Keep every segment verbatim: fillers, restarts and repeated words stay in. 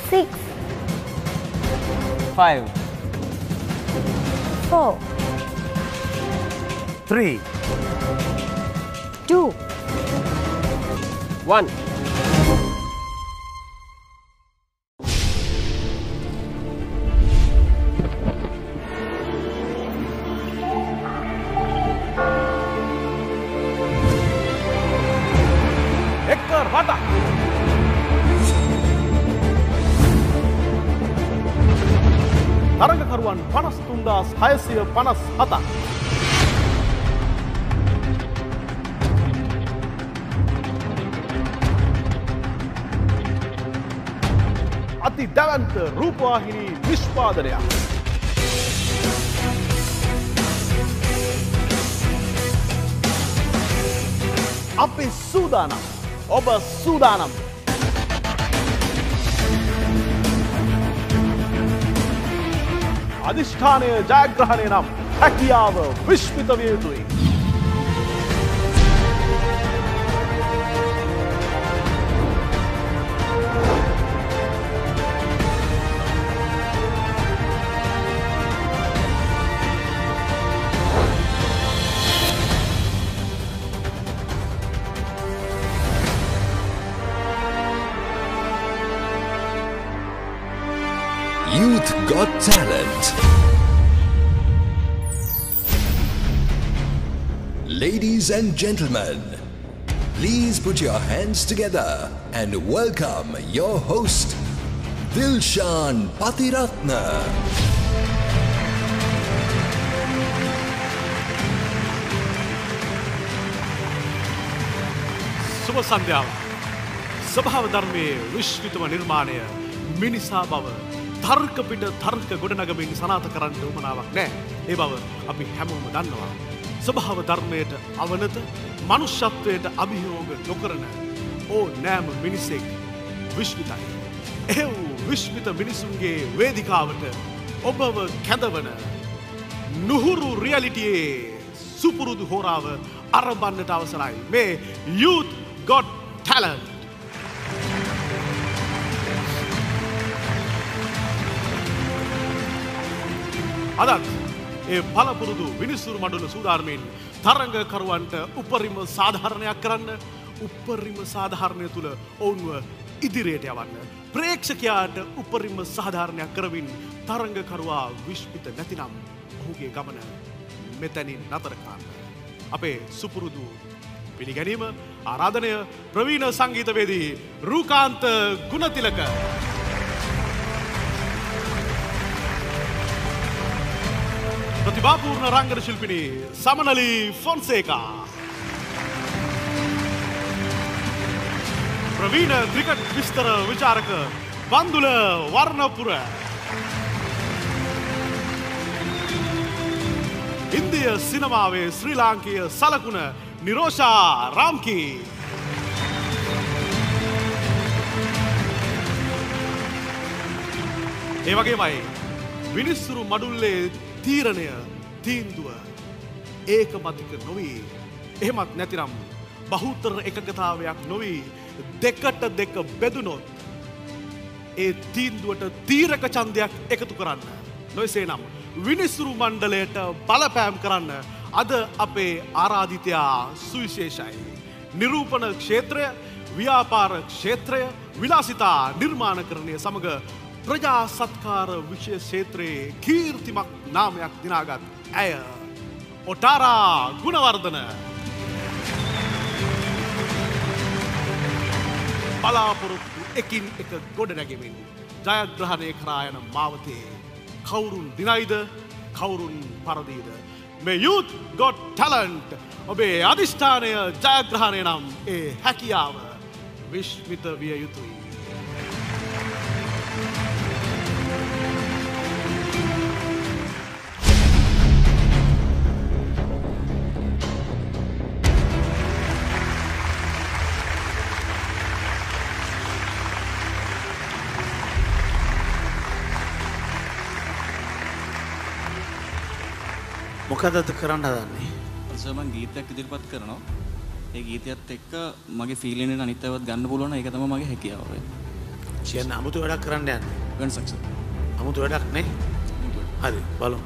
Six. Five. Four. Three. Two. One. Hector Bata. තරඟකරුවන් පනස් තුන්දාස් හයසිය පනස් හතක්. අති දැවන්ත රූපවාහිනී නිෂ්පාදනයක්. අපි සූදානම්. ඔබ සූදානම්. අධිෂ්ඨානය ජයග්‍රහණය නම් හැකියාව විශ්මිත විය යුතුයි. Youth Got Talent. Ladies and gentlemen, please put your hands together and welcome your host, Dilshan Patiratna. සුබ සන්ධ්‍යාව. ස්වභාව ධර්මයේ විශ්විතම නිර්මාණය මිනිසා බව තර්ක පිට තර්ක ගොඩනගමින් සනාථ කරන්න උවමනාවක් නැහැ. ඒ බව අපි හැමෝම දන්නවා. ස්වභාව ධර්මයට අවනත මනුෂ්‍යත්වයට අභියෝග නොකරන ඕනෑම මිනිසෙක් විශ්විතයි. ඒ වූ විශ්විත මිනිසුන්ගේ වේදිකාවට ඔබව කැඳවන නුහුරු රියැලිටියේ සුපුරුදු හෝරාව අරඹන්නට අවසරයි. මේ Youth Got Talent. අදත් ඒ පළපුරුදු විනිසුරු මඩුල සූදානමින් තරඟකරුවන්ට උපරිම සාධාරණයක් කරන්න, උපරිම සාධාරණය තුළ ඔවුන්ව ඉදිරියට යවන්න, ප්‍රේක්ෂකයාට උපරිම සාධාරණයක් කරමින් තරඟකරුවා විශ්මිත නැතිනම් ඔහුගේ ගමන මෙතැනින් නතර කරන්න. අපේ සුපුරුදු පිළිගැනීම ආරාධනය ප්‍රවීණ සංගීතවේදී රූකාන්ත ගුණතිලක. ප්‍රතිභාපූර්ණ රංගන ශිල්පිනී සමනලි ෆොන්සේකා. ප්‍රවීණ ක්‍රිකට් විස්තර විචාරක බන්දුල වර්ණපුර. ඉන්දිය සිනමාවේ ශ්‍රී ලාංකීය සලකුණ නිරෝෂා රාම්කී. ඒ වගේමයි විනිසුරු මඩුල්ලේ තීරණය තීන්දුව ඒකමතික නොවී, එහෙමත් නැතිනම් බහුතර එකගතාවයක් නොවී දෙකට දෙක බෙදුනොත් ඒ තීන්දුවට තීරක ඡන්දයක් එකතු කරන්න, නොයසේ නම් විනිසුරු මණ්ඩලයට බලපෑම් කරන්න අද අපේ ආරාධිතයා සුවිශේෂයි. නිරූපණ ක්ෂේත්‍රය, ව්‍යාපාර ක්ෂේත්‍රය, විලාසිතා නිර්මාණකරණය සමග ප්‍රජා සත්කාර විෂය ක්ෂේත්‍රයේ කීර්තිමත් නාමයක් දිනාගත් ඇය ඔටාරා ගුණවර්ධන. බලාපොරොත්තු එකින් එක ගොඩ නැගෙමින් ජයග්‍රහණය කරා යන මාවතේ කවුරුන් දිනයිද, කවුරුන් පරදීද? මේ Youth Got Talent ඔබේ අධිෂ්ඨානය ජයග්‍රහණය නම් ඒ හැකියාව විශ්මිත විය යුතුයි. මොකදද කරන්න හදන්නේ? සර් මම ගීතයක් ඉදිරිපත් කරනවා. ඒ ගීතයත් එක්ක මගේ ෆීලින් එක අනිත් අයවත් ගන්න පුළුවන්. ඒක තමයි මගේ හැකියාව වෙන්නේ. කියන්න අමුතු වැඩක් කරන්න යන්නේ. වෙනසක් සර්. අමුතු වැඩක් නේ. හරි බලමු.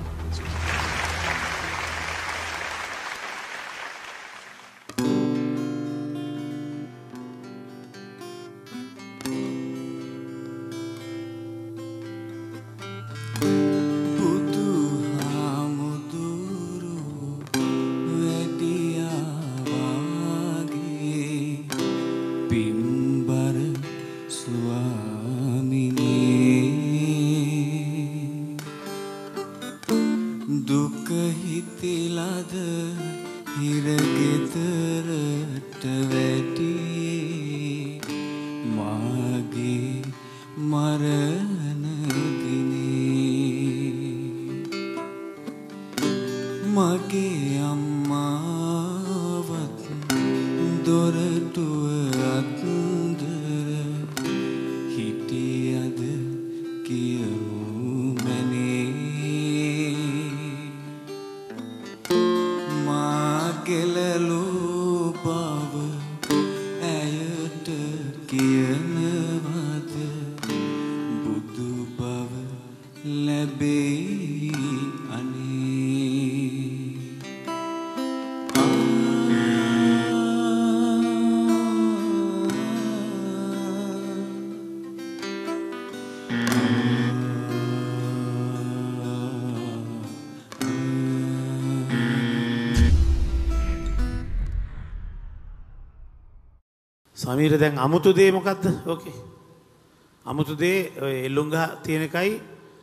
සමීර දැන් අමුතු දේ මොකක්ද? ඕකේ. අමුතු දේ ඔය එල්ලුංගහ තියෙන එකයි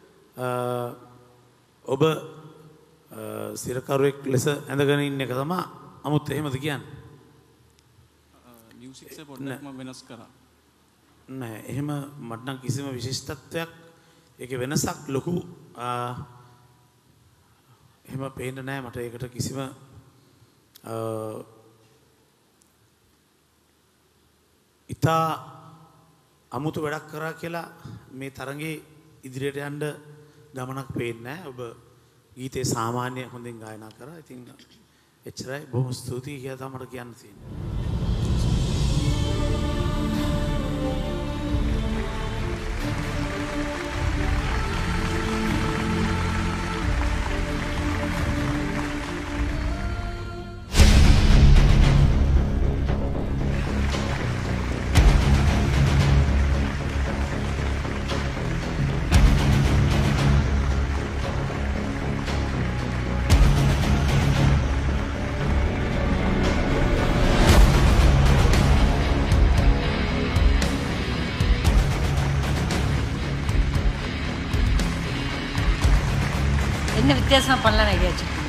ඔබ සිරකරුවෙක් ලෙස ඇඳගෙන ඉන්න එක තමයි අමුත් එහෙමද කියන්නේ? මියුසික් එක පොඩ්ඩක්ම වෙනස් කරා. නෑ එහෙම මට නම් කිසිම විශිෂ්ටත්වයක් ඒකේ වෙනසක් ලොකු එහෙම පේන්න නෑ මට ඒකට කිසිම ඉතා අමුතු වැඩක් කරා කියලා මේ තරගේ ඉදිරියට යන්න ගමනක් පේන්නේ නැහැ. ඔබ ගීතේ සාමාන්‍ය හොඳින් ගායනා කරා. ඉතින් එච්චරයි. බොහොම ස්තුතියි කියලා තමයි මට කියන්න තියෙන්නේ. என்ன வித்தியாசமா பண்ணலாம் ஐடியா வச்சுருக்கீங்க?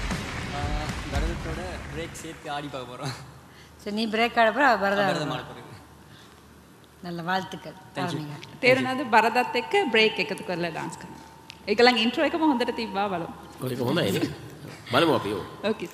பரதத்தோட பிரேக் சேர்த்து ஆடி பார்க்க போகிறோம். சரி நீ பிரேக் ஆடப்போ பரதம் பரதம் ஆட போகிறேன். நல்ல வாழ்த்துக்கள். තේරුණාද බරදත් එක්ක බ්‍රේක් එකතු කරලා ඩාන්ස් කරනවා. ඒකලං ඉන්ට්‍රෝ එකම හොඳට තිබ්බා බලමු. ඒක හොඳයි නේ. බලමු අපි ඕ. ඕකේ.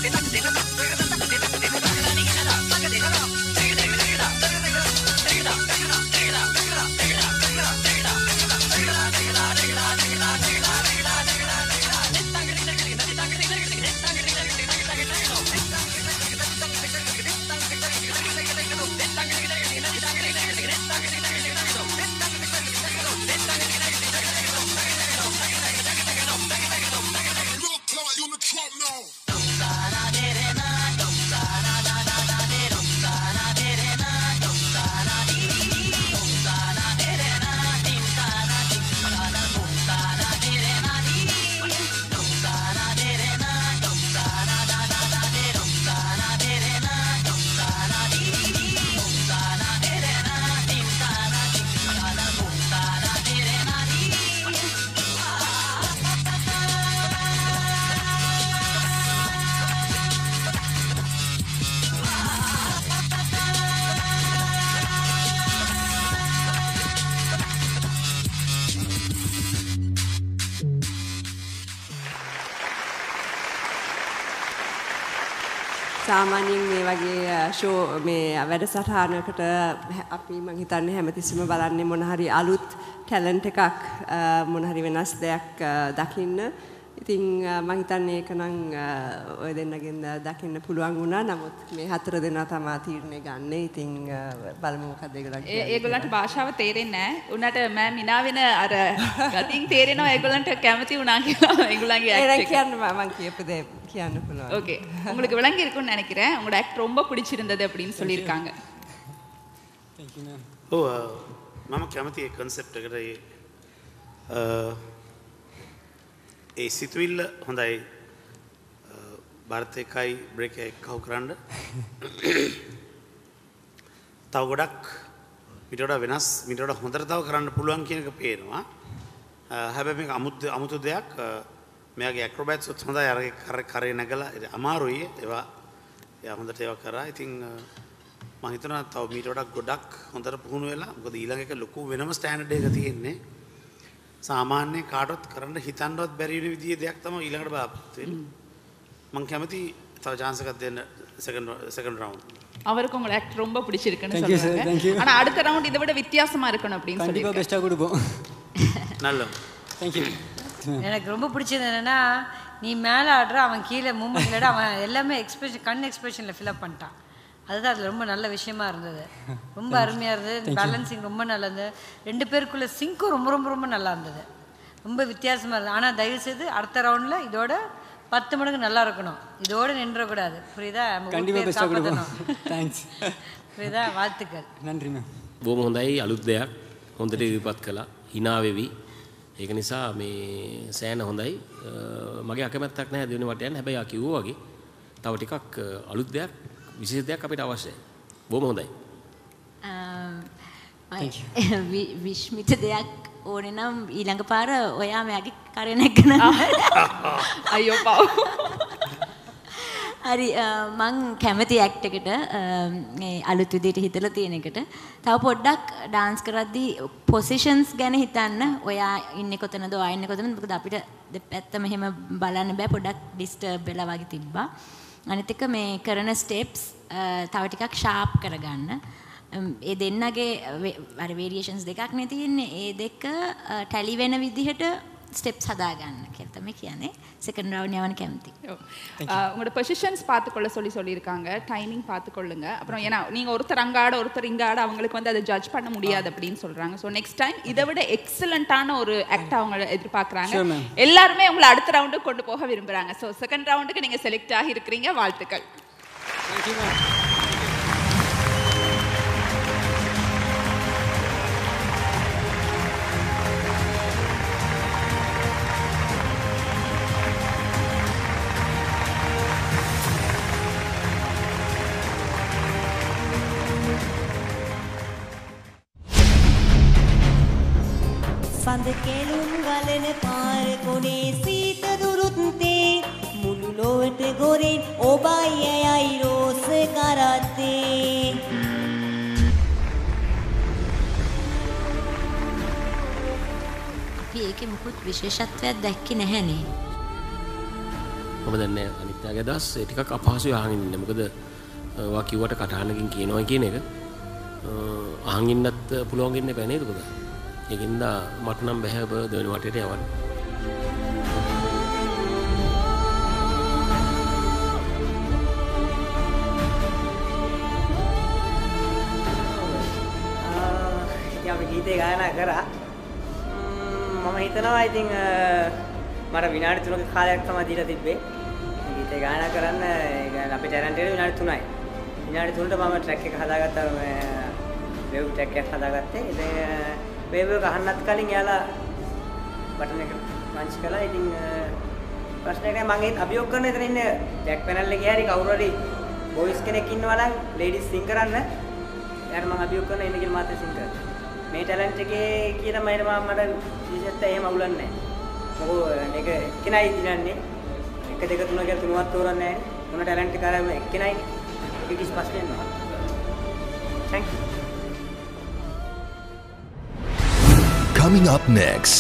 Take it up. සාමාන්‍යයෙන් මේ වගේ ෂෝ මේ වැඩසටහනකට අපි මම හිතන්නේ හැමතිස්සෙම බලන්නේ මොන හරි අලුත් ටැලන්ට් එකක් මොන හරි වෙනස් දෙයක් දකින්න. ඉතින් මම හිතන්නේ ඒක නම් ඔය දෙන්නගෙන් දකින්න පුළුවන් වුණා. නමුත් මේ හතර දෙනා තමයි තීරණය ගන්න. ඉතින් බලමු මොකද ඒගොල්ලන් කියන්නේ. ඒගොල්ලන්ට භාෂාව තේරෙන්නේ නැහැ. උන්නට මම මිනා වෙන අර ගතින් තේරෙනවා ඒගොල්ලන්ට කැමති වුණා කියලා. ඒගොල්ලන්ගේ ඇක්ට් එක. ඒක කියන්න මම කියපු දේ කියන්න පුළුවන්. ஓகே. உங்களுக்கு விளங்கி இருக்கும்னு நினைக்கிறேன். உங்களோட ஆக்ட் ரொம்ப பிடிச்சிருந்தது அப்படின்னு சொல்லியிருக்காங்க. Thank you ma'am. ඔව් මම කැමති ඒ concept එකට ඒ ඒ සිතුවිල්ල හොඳයි ಭಾರತ එකයි බ්‍රේක් එක කව කරන්න. තව ගොඩක් ඊට වඩා වෙනස් ඊට වඩා හොඳට තව කරන්න පුළුවන් කියන එක පේනවා. හැබැයි මේක අමුතු අමුතු දෙයක්. මෙයාගේ ඇක්‍රොබැට්ස් උත් හොඳයි අර කරේ නැගලා අමාරුයි ඒවා එයා හොඳට ඒවා කරා. ඉතින් මම හිතනවා තව මීට වඩා ගොඩක් හොඳට පුහුණු වෙලා මොකද ඊළඟ එක ලොකු වෙනම ස්ටෑන්ඩඩ් එක තියෙන්නේ. සාමාන්‍ය කාටවත් කරන්න හිතන්නවත් බැරි වෙන විදිහේ දෙයක් තමයි ඊළඟට බලාපොරොත්තු වෙන්නේ. මම කැමති තව chance එකක් දෙන්න second second round. அவருக்கு உங்க ஆக்ட் ரொம்ப பிடிச்சிருக்குன்னு சொல்றாங்க. ஆனா அடுத்த ரவுண்ட் இதை விட வித்தியாசமா இருக்கணும் அப்படின்னு சொல்லி கண்டிப்பா பெஸ்டா கொடுப்போம். நல்ல. Thank you. எனக்கு ரொம்ப பிடிச்சது என்னன்னா நீ மேலே ஆடுற அவன் கீழே மூமெண்ட்லோட அவன் எல்லாமே எக்ஸ்பிரஷன் கண் எக்ஸ்பிரஷனில் ஃபில்அப் பண்ணிட்டான். அதுதான் அதில் ரொம்ப நல்ல விஷயமா இருந்தது. ரொம்ப அருமையாக இருந்தது. பேலன்சிங் ரொம்ப நல்லா இருந்தது. ரெண்டு பேருக்குள்ள சிங்க்கும் ரொம்ப ரொம்ப ரொம்ப நல்லா இருந்தது. ரொம்ப வித்தியாசமாக இருந்தது. ஆனால் தயவுசெய்து அடுத்த ரவுண்டில் இதோட பத்து மடங்கு நல்லா இருக்கணும். இதோட நின்றக்கூடாது. புரியுதா? கண்டிப்பாக பெஸ்ட்டாக கொடுப்போம். தேங்க்ஸ். புரியுதா? வாழ்த்துக்கள். நன்றி மேம். බොහොම හොඳයි අලුත් දෙයක් හොඳට ඉදිරිපත් කළා. hina වෙවි. ඒක නිසා මේ සෑන හොඳයි. මගේ අකමැත්තක් නැහැ දෙවෙනි වට යන්න. හැබැයි ආ කිව්වා වගේ තව ටිකක් අලුත් දෙයක් විශේෂ දෙයක් අපිට අවශ්‍යයි. බොහොම හොඳයි. විශ්මිත දෙයක් ඕනේ නම් ඊළඟ පාර ඔයා මගේ කරේ නැගන. අයියෝ පව්. හරි මං කැමති ඇක්ට් එකට මේ අලුත් විදිහට හිතලා තියෙන එකට තව පොඩ්ඩක් ඩාන්ස් කරද්දී පොසිෂන්ස් ගැන හිතන්න. ඔයා ඉන්නේ කොතනද ඔයා ඉන්නේ කොතනද මොකද අපිට දෙපැත්තම එහෙම බලන්න බෑ. පොඩ්ඩක් ඩිස්ටර්බ් වෙලා වගේ තිබ්බා. අනිත් එක මේ කරන ස්ටෙප්ස් තව ටිකක් ෂාප් කරගන්න. ඒ දෙන්නගේ අර වේරියේෂන්ස් දෙකක් නේ තියෙන්නේ. ඒ දෙක ටැලි වෙන විදිහට ஸ்டெப்ஸ் ஹதாகන්න කියලා තමයි කියන්නේ. செகண்ட் ரவுண்ட் යවන්න කැමති. உங்களோட பொசிஷன்ஸ் பார்த்துக்கொள்ள சொல்லி சொல்லியிருக்காங்க. டைமிங் பார்த்துக்கொள்ளுங்க. அப்புறம் ஏன்னா நீங்கள் ஒருத்தர் அங்கே ஆட ஒருத்தர் இங்கே ஆட அவங்களுக்கு வந்து அதை ஜட்ஜ் பண்ண முடியாது அப்படின்னு சொல்கிறாங்க. ஸோ நெக்ஸ்ட் டைம் இதை விட எக்ஸலண்ட்டான ஒரு ஆக்ட் அவங்க எதிர்பார்க்குறாங்க. எல்லாருமே உங்களை அடுத்த ரவுண்டுக்கு கொண்டு போக விரும்புகிறாங்க. ஸோ செகண்ட் ரவுண்டுக்கு நீங்கள் செலக்ட் ஆகி இருக்கிறீங்க. வாழ்த்துக்கள். සඳ කෙලුම් ගලන පාර කොනේ සීත දුරුත්තේ මුළු ලොවට ගොරෙන් ඔබයි ඇයයි රෝස කරත්තේ අපි ඒකේ මුකුත් විශේෂත්වයක් දැක්කේ නැහැනේ. මම දන්නේ අනිත්‍යගේ දවස් ඒ ටිකක් අපහසුයි අහගෙන ඉන්න. මොකද ඔයා කිව්වට කටහඬකින් කියනවා කියන එක අහන් ඉන්නත් පුළුවන් ඉන්න බෑ නේද පුතා? ඒකින්ද මට නම් බෑ ඔබ දෙවෙනි වටේට යවන්න. ඉතින් අපි ගීතේ ගායනා කරා. මම හිතනවා ඉතින් මට විනාඩි තුනක කාලයක් තමයි දීලා තිබ්බේ. ගීතේ ගායනා කරන්න අපේ ටැලන්ට් එක විනාඩි තුනයි. විනාඩි තුනට මම ට්‍රැක් එක හදාගත්තා. වෙව් ට්‍රැක් එකක් හදාගත්තේ. ඉතින් වේව් එක අහන්නත් කලින් යාලා බටන් එක පන්ච් කළා. ඉතින් ප්‍රශ්නයක් නෑ. මම ඒත් අභියෝග කරන එතන ඉන්න බෑක් පැනල් එකේ හරි කවුරු හරි බොයිස් කෙනෙක් ඉන්නවා නම් ලේඩිස් සිං කරන්න. එයාට මම අභියෝග කරන ඉන්න කියලා මාත් සිං කරා. මේ ටැලන්ට් එකේ කියලා මම මට විශේෂත්වය එහෙම අවුලන්නේ නෑ. මොකද මේක එක්කෙනයි දිනන්නේ. එක දෙක තුන කියලා තුනවත් තෝරන්නේ නෑ. මොන ටැලන්ට් එක කරාම එක්කෙනයි. ඒක කිසි ප්‍රශ්නයක් නෑ. Thank you. Coming up next.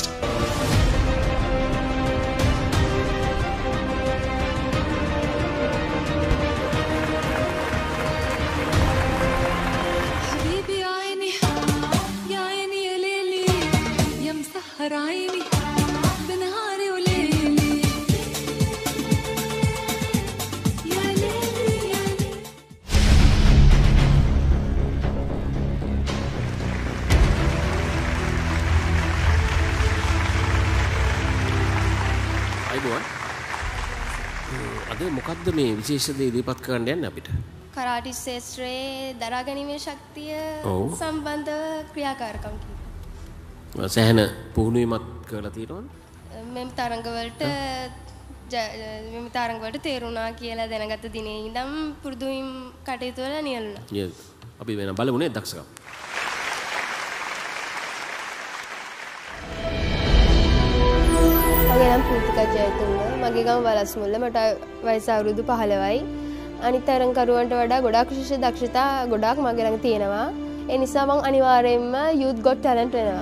අයබෝන්. අද මොකද්ද මේ විශේෂ දේ ඉදිරිපත් කරන්න යන්නේ අපිට? කරාටි ශාස්ත්‍රයේ දරා ගැනීමේ ශක්තිය සම්බන්ධව ක්‍රියාකාරකම් කිව්වා. සෑහෙන පුහුණුවීමක් කරලා තියෙනවද? මෙම් තරංගවලට මෙම් තරංගවලට තේරුණා කියලා දැනගත්ත දිනේ ඉඳන් පුරුදු වීම කටයුතු වල නියැලුණා. නේද? අපි වෙන බලමු නේ දක්ෂකම්. මගේ නම පූතිකා ජයතුංග. මගේ ගම වලස්මුල්ල. මට වයස අවුරුදු පහළොවයි. අනිත් තරංකරුවන්ට වඩා ගොඩාක් විශේෂ දක්ෂතා ගොඩාක් මගේ ළඟ තියෙනවා. ඒ නිසා මම අනිවාර්යයෙන්ම Youth Got Talent වෙනවා.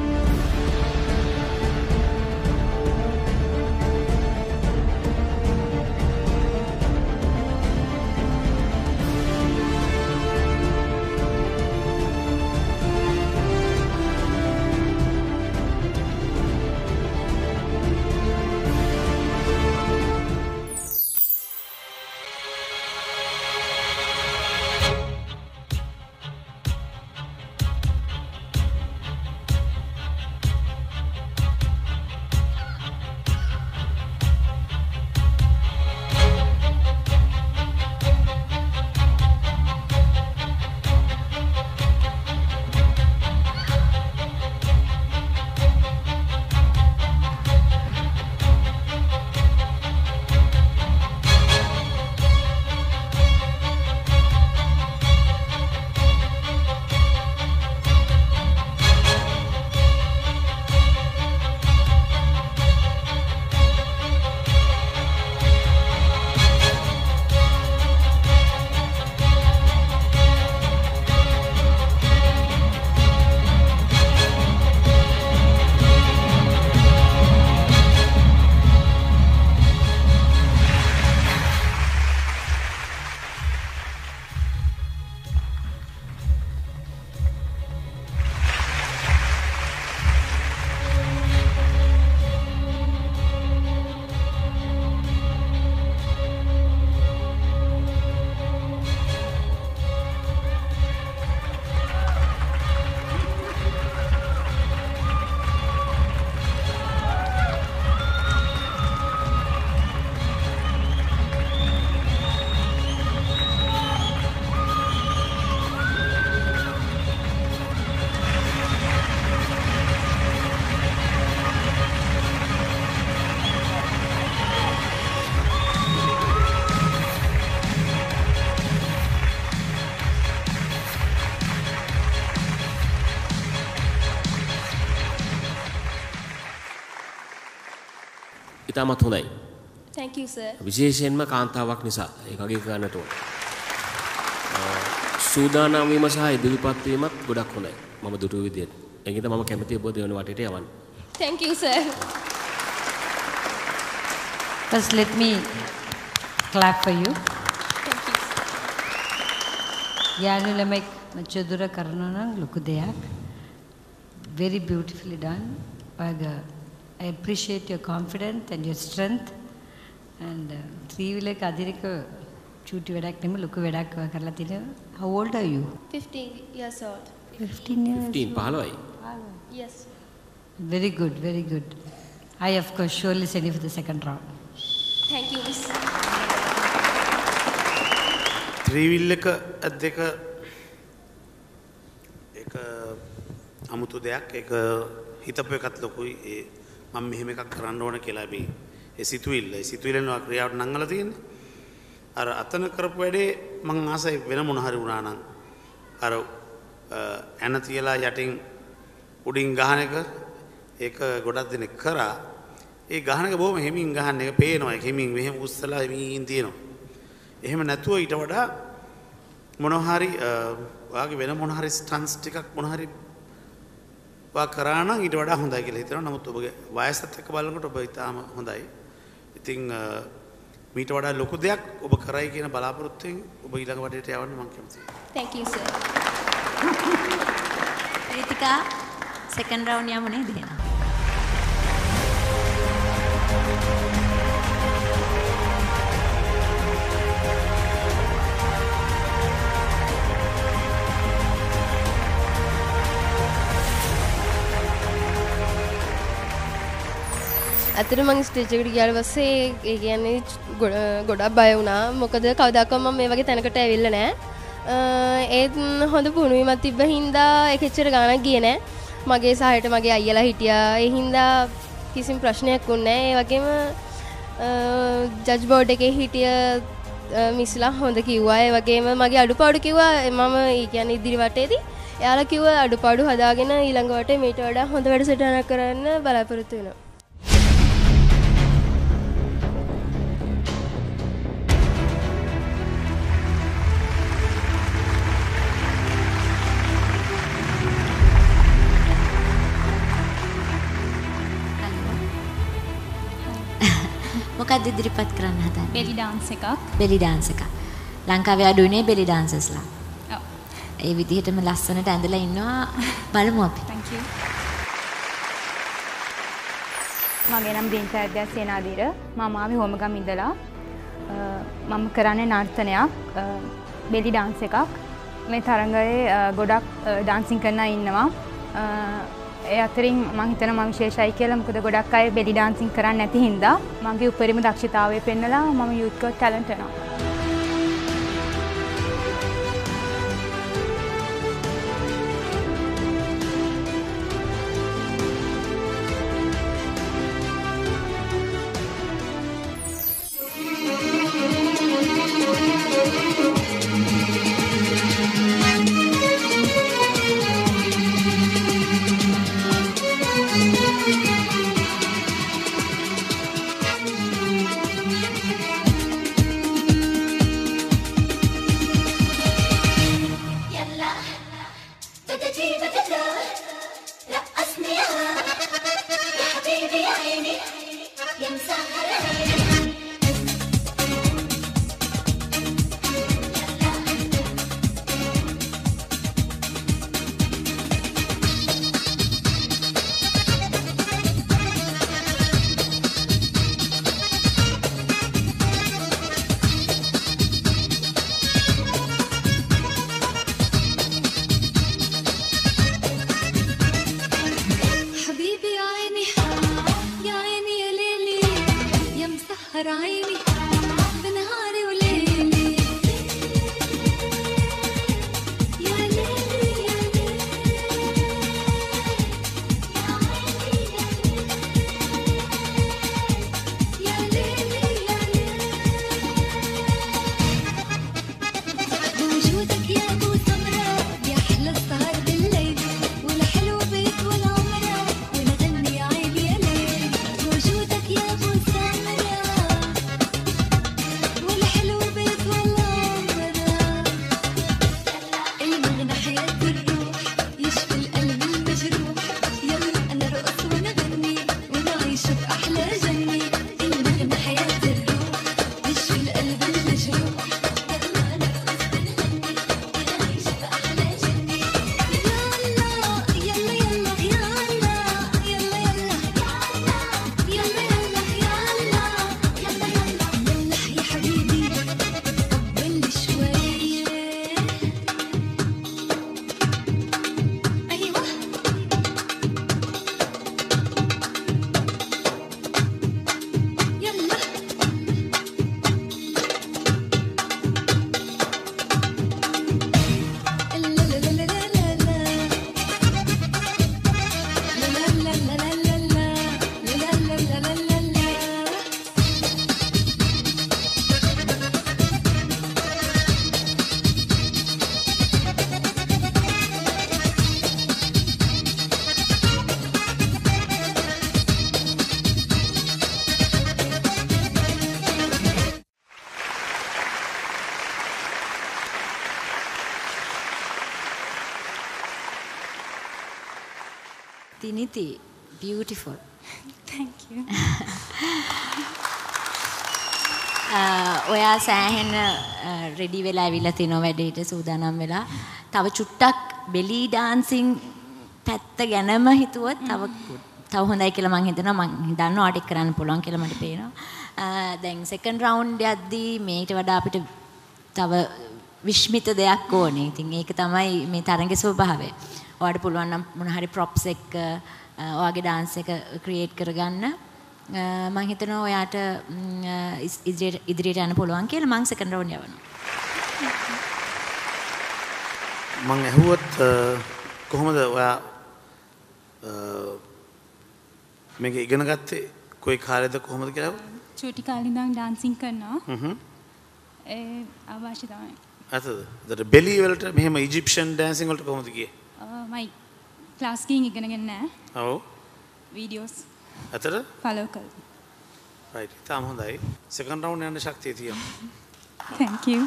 ඉතාමත් හොඳයි. Thank you sir. විශේෂයෙන්ම කාන්තාවක් නිසා ඒක අගය කරන්නට ඕන. සූදානම් වීම සහ ඉදිරිපත් වීමත් ගොඩක් හොඳයි. මම දුටු විදියට. ඒකින්ද මම කැමතියි ඔබ දෙවන වටේට යවන්න. Thank you sir. First let me clap for you. Thank you. යාළු ළමෙක් මචදුර කරනවා නම් ලොකු දෙයක්. Very beautifully done. ඔයගා I appreciate your confidence and your strength. And uh, three wheeler අධිරක චූටි වැඩක් නෙමෙයි ලොකු වැඩක් කරලා තියෙනවා. How old are you? fifteen years old. fifteen years. fifteen පහළොවයි. Yes. Very good, very good. I of course surely send you for the second round. Thank you miss. three wheel එක අද්දක ඒක අමුතු දෙයක් ඒක හිතපු එකත් ලොකුයි ඒ මම මෙහෙම එකක් කරන්න ඕන කියලා අපි ඒ සිතුවිල්ල ඒ සිතුවිල්ලන ක්‍රියාවට නංගලා තියෙන්නේ අර අතන කරපු වැඩේ මං ආසයි වෙන මොන හරි වුණා නම් අර ඇන තියලා යටින් උඩින් ගහන එක ඒක ගොඩක් දෙනෙක් කරා ඒ ගහන එක බොහොම හිමින් ගහන එක පේනවා ඒක හිමින් මෙහෙම උස්සලා හිමින් තියෙනවා එහෙම නැතුව ඊට වඩා මොන හරි ඔයාගේ වෙන මොන හරි ස්ටන්ස් ටිකක් මොන හරි වා කරා නම් ඊට වඩා හොඳයි කියලා හිතනවා. නමුත් ඔබගේ වයසත් එක්ක බලනකොට ඔබ ඊටාම හොඳයි. ඉතින් මීට වඩා ලොකු දෙයක් ඔබ කරයි කියන බලාපොරොත්තුෙන් ඔබ ඊළඟ වටේට යවන්න මම කැමතියි. Thank you sir. ප්‍රීතිකා second round යමු නේද එහෙනම්? ඇතර මං ස්ටේජ් එකට ගියාට පස්සේ ඒ කියන්නේ ගොඩක් බය වුණා. මොකද කවදාකවත් මම මේ වගේ තැනකට ඇවිල්ලා නැහැ. ඒත් හොඳ පුහුණුවීමක් තිබ්බ හින්දා ඒක එච්චර ගාණක් ගියේ නැහැ. මගේ සහයට මගේ අයියලා හිටියා. ඒ හින්දා කිසිම ප්‍රශ්නයක් වුණේ නැහැ. ඒ වගේම ජජ් බෝඩ් එකේ හිටිය මිස්ලා හොඳ කිව්වා. ඒ වගේම මගේ අඩුපාඩු කිව්වා. මම ඒ කියන්නේ ඉදිරි වටේදී එයාලා කිව්වා අඩුපාඩු හදාගෙන ඊළඟ වටේ මීට වඩා හොඳ වැඩසටහනක් කරන්න බලාපොරොත්තු වෙනවා. මොකක්ද ඉදිරිපත් කරන්න හදන්නේ? බෙලි ඩාන්ස් එකක්. බෙලි ඩාන්ස් එකක්. ලංකාවේ අඩුනේ බෙලි ඩාන්සර්ස්ලා. ඔව්. ඒ විදිහටම ලස්සනට ඇඳලා ඉන්නවා. බලමු අපි. Thank you. මගේ නම දින්චාර්ය සේනාධීර. මම ආවේ හොමගම ඉඳලා. මම කරන්නේ නර්තනයක් බෙලි ඩාන්ස් එකක්. මේ තරඟයේ ගොඩක් ඩාන්සින් කරන අය ඉන්නවා. ඒ අතරින් මම හිතනවා මම විශේෂයි කියලා. මොකද ගොඩක් අය බෙලි ඩාන්සින් කරන්නේ නැති හින්දා මගේ උපරිම දක්ෂතාවය පෙන්නලා මම යූත් ගොට් ටැලන්ට් වෙනවා. Tiniti, beautiful. Thank you. ඔයා සෑහෙන රෙඩි වෙලා ඇවිල්ලා තිනෝ වැඩේට සූදානම් වෙලා. තව චුට්ටක් බෙලි ඩාන්සින් පැත්ත ගැනම හිතුවොත් තව තව හොඳයි කියලා මං හිතනවා. මං දන්නවා ආටික් කරන්න පුළුවන් කියලා මට පේනවා. දැන් සෙකන්ඩ් රවුන්ඩ් යද්දී මේකට වඩා අපිට තව විශ්මිත දෙයක් ඕනේ. ඉතින් ඒක තමයි මේ තරඟේ ස්වභාවය. ඔයාලට පුළුවන් නම් මොන හරි ප්‍රොප්ස් එක ඔයාගේ ඩාන්ස් එක ක්‍රියේට් කරගන්න. මම හිතනවා ඔයාට ඉදිරියට ඉදිරියට යන්න පුළුවන් කියලා. මම සෙකන්ඩ් රවුන්ඩ් යවනවා. මං ඇහුවත් කොහොමද ඔයා මේක ඉගෙන ගත්තේ කොයි කාලෙද කොහොමද කියලා? චූටි කාලේ ඉඳන් ඩාන්සින් කරනවා. හ්ම්. ඒ අවශ්‍ය තමයි. අතද? දර බෙලි වලට මෙහෙම ඉජිප්ෂියන් ඩාන්සින් වලට කොහොමද ගියේ? මයි ක්ලාස් ගින් ඉගෙනගෙන නැහැ. ඔව්. වීඩියෝස්. අතර? ෆලෝ කරලා. රයිට්. තාම හොඳයි. සෙකන්ඩ් රවුන්ඩ් යන්න ශක්තිය තියෙනවා. Thank you.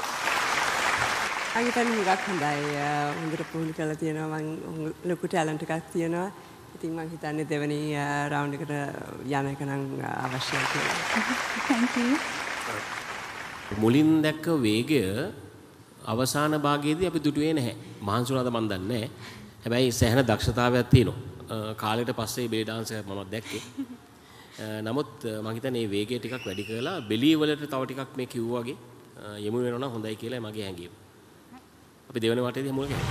අයිතන් හුඟක් හොඳයි. හොඳට පුහුණු කරලා තියෙනවා. මම ලොකු ටැලන්ට් එකක් තියෙනවා. ඉතින් මම හිතන්නේ දෙවෙනි රවුන්ඩ් එකට යන එක නම් අවශ්‍යයි කියලා. Thank you. මුලින් දැක්ක වේගය අවසාන භාගයේදී අපි දුටුවේ නැහැ. මහන්සුණාද මන් දන්නේ නැහැ. හැබැයි සෑහෙන දක්ෂතාවයක් තියෙනවා. කාලෙට පස්සේ බෙලි ඩාන්ස් එක මම දැක්කේ. නමුත් මම හිතන්නේ මේ වේගය ටිකක් වැඩි කරලා බෙලි වලට තව ටිකක් මේ කිව්වා වගේ යමු වෙනවා නම් හොඳයි කියලා මගේ හැඟීම. අපි දෙවෙනි වටේදී මුල ගියා.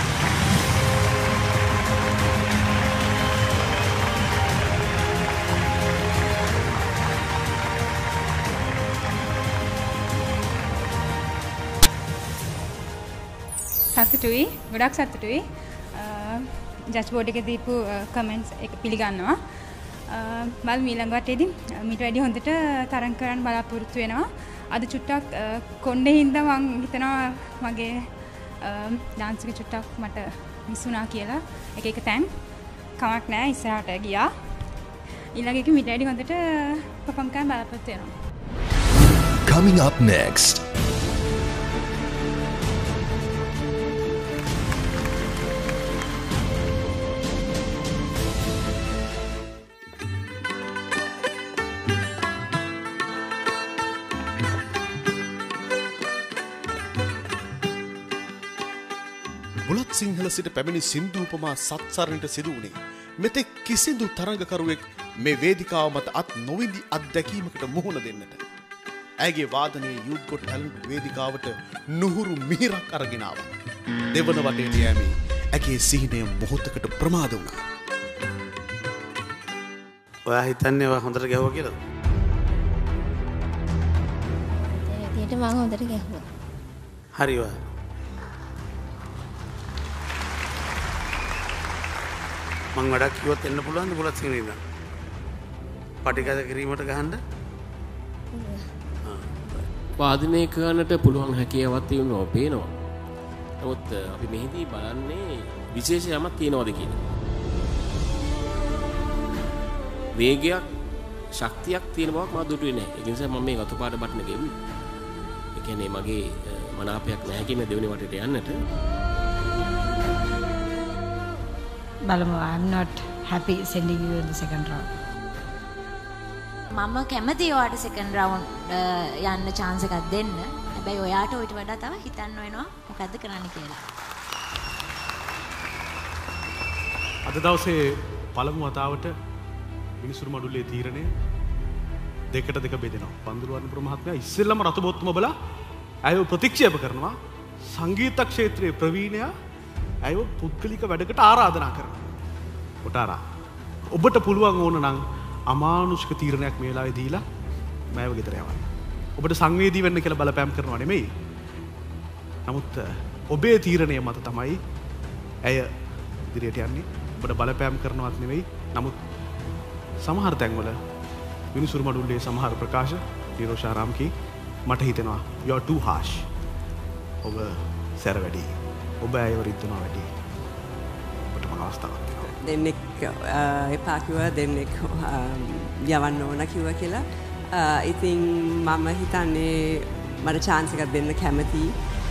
සතුටුයි ගොඩක් සතුටුයි ජජ් බෝඩ් එකේ දීපු කමෙන්ට්ස් එක පිළිගන්නවා මම ඊළඟ වටේදී මීට වැඩි හොඳට තරඟ කරන්න බලාපොරොත්තු වෙනවා අද චුට්ටක් කොණ්ඩේ හින්දා මම හිතනවා මගේ ඩාන්ස් එක චුට්ටක් මට මිස් වුණා කියලා එක එක තැන් කමක් නැහැ ඉස්සරහට ගියා ඊළඟ එක මීට වැඩි හොඳට පර්ෆෝම් කරන්න බලාපොරොත්තු වෙනවා Coming up next. බුලත් සිංහල සිට පැමිණි සින්දු උපමා සත්සරණට සිදු වුණේ මෙතෙක් කිසිදු තරඟකරුවෙක් මේ වේදිකාව මත අත් නොවිඳි අත්දැකීමකට මුහුණ දෙන්නට. ඇයගේ වාදනයේ Youth Got Talent වේදිකාවට නුහුරු මිහිරක් අරගෙන ආවා. දෙවන වටේට යෑමේ ඇගේ සිහිනය මොහොතකට ප්‍රමාද වුණා. ඔයා හිතන්නේ ඔයා හොඳට ගැහුවා කියලාද? ඒ විදියට මම හොඳට ගැහුවා. හරි ඔයා. මං වැඩක් කිව්වොත් එන්න පුළුවන්ද බුලත් සිංහල ඉඳන්? පටිගත කිරීමට ගහන්න? වාදනය කරන්නට පුළුවන් හැකියාවක් තියෙනවා පේනවා. නමුත් අපි මෙහිදී බලන්නේ විශේෂ යමක් තියෙනවද කියන එක. වේගයක් ශක්තියක් තියෙන බවක් මම දුටුවේ නැහැ. ඒ නිසා මම මේ වතුපාට බටන ගෙවුවේ. ඒ කියන්නේ මගේ මනාපයක් නැහැ කියන දෙවෙනි වටේට යන්නට. බලමු I'm not happy sending you in the second round. මම කැමති ඔයාට සෙකන්ඩ් රවුන්ඩ් යන්න chance එකක් දෙන්න. හැබැයි ඔයාට ඊට වඩා තව හිතන්න වෙනවා මොකද්ද කරන්න කියලා. අද දවසේ පළමු වතාවට මිනිසුරු මඩුල්ලේ තීරණය දෙකට දෙක බෙදෙනවා. පන්දුරුවන්පුර මහත්මයා ඉස්සෙල්ලම රතබොත්තුම බලා ඇයව ප්‍රතික්ෂේප කරනවා. සංගීත ක්ෂේත්‍රයේ ප්‍රවීණයා ඇයව පුද්ගලික වැඩකට ආරාධනා කරනවා. කොටාරා ඔබට පුළුවන් ඕන නම් අමානුෂික තීරණයක් මේ වෙලාවේ දීලා මෑව ගෙදර යවන්න. ඔබට සංවේදී වෙන්න කියලා බලපෑම් කරනවා නෙමෙයි. නමුත් ඔබේ තීරණය මත තමයි ඇය ඉදිරියට යන්නේ. ඔබට බලපෑම් කරනවත් නෙවෙයි. නමුත් සමහර තැන්වල මිනිසුරු මඩුල්ලේ සමහර ප්‍රකාශ නිරෝෂාරාම් කී මට හිතෙනවා you are too harsh. ඔබ සැර වැඩි. ඔබ ඇයව රිද්දනවා වැඩි. ඔබට මම අවස්ථාවක් දෙනවා. දෙන්නෙක් එපා කිව්වා දෙන්නෙක් යවන්න ඕන කිව්වා කියලා. ඉතින් මම හිතන්නේ මට chance එකක් දෙන්න කැමතියි.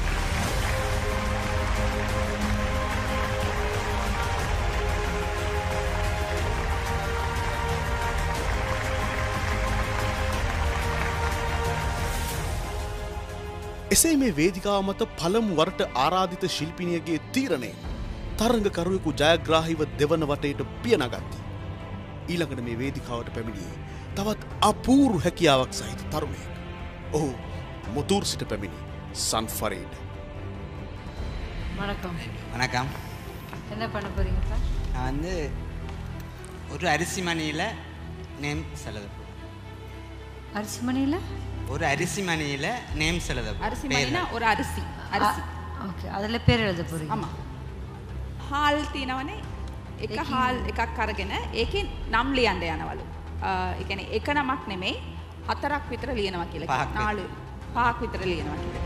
එසේ මේ වේදිකාව මත පළමු වරට ආරාධිත ශිල්පිනියගේ තීරණය තරඟකරුවෙකු ජයග්‍රාහීව දෙවන වටේට පියනගත්ති. ඊළඟට මේ වේදිකාවට පැමිණියේ තවත් අපූර්ව හැකියාවක් සහිත තරුණයෙක්. ඔහු මුතූර් සිට පැමිණි සන් ෆරීඩ්. வணக்கம். வணக்கம். என்ன பண்ண போறீங்க சார்? நான் வந்து ஒரு அரிசி மணியில் நேம் செலதப்பு. அரிசி மணியில் ஒரு அரிசி மணியில் நேம் செலதப்பு. அரிசி மணினா ஒரு අරිසි අරිසි. ஓகே அதில் பேர் எழுத போகிறீங்க. ஆமாம். හාල් තියෙනවනේ එක හාල් එකක් අරගෙන ඒකේ නම් ලියන්න යනවලු. ඒ කියන්නේ එක නමක් නෙමෙයි හතරක් විතර ලියනවා කියලා. නාලු පහක් විතර ලියනවා කියලා.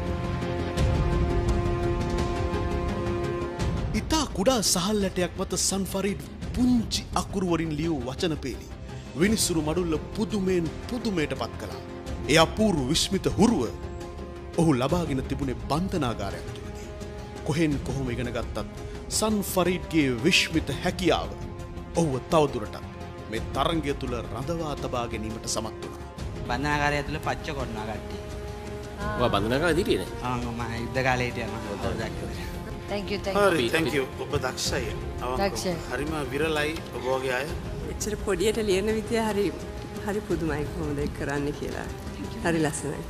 ඉතා කුඩා සහල් ඇටයක් මත සන්ෆරීඩ් පුංචි අකුරු වලින් ලියූ වචන පේලි විනිසුරු මඩුල්ල පුදුමෙන් පුදුමයට පත් කළා. ඒ අපූර්ව විස්මිත හුරුව ඔහු ලබාගෙන තිබුණේ බන්ධනාගාරයක් තුලදී. කොහෙන් කොහොම ඉගෙන ගත්තත් සන්ෆරීඩ්ගේ විස්මිත හැකියාව ඔහුව තවදුරටත් මේ තරංගය තුල රඳවා තබා ගැනීමට සමත් වුණා. බන්ධනාගාරය තුල පච්ච කොටනවා කට්ටිය. ඔයා බන්ධනාගාරේ හිටියේ නේ? ආ මම යුද්ධ කාලේ හිටියා මම ඔතන දැක්කේ. Thank you, thank හරි you. thank you. ඔබ දක්ෂයි. දක්ෂයි. හරිම විරලයි ඔබ වගේ අය. එච්චර පොඩියට ලියන විදිය හරි හරි පුදුමයි කොහොමද ඒක කරන්නේ කියලා. හරි ලස්සනයි.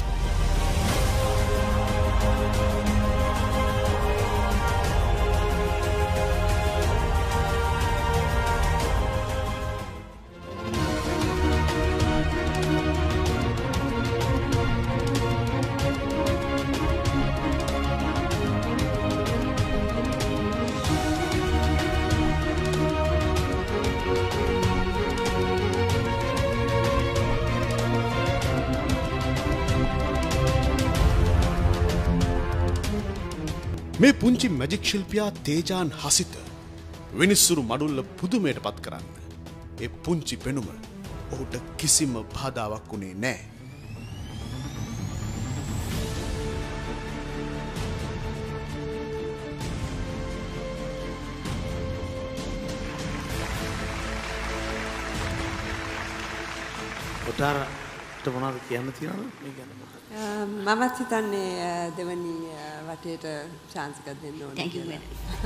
මේ පුංචි මැජික් ශිල්පියා තේජාන් හසිත විනිස්සුරු මඩුල්ල පුදුමයට පත් කරන්න. ඒ පුංචි පෙනුම ඔහුට කිසිම බාධාවක් වුණේ නෑ. ඔටාරට මොනවද කියන්න තියෙනවද මේ ගැන? මමත් හිතන්නේ දෙවනි වටේට chance එකක් දෙන්න ඕනේ. Thank you.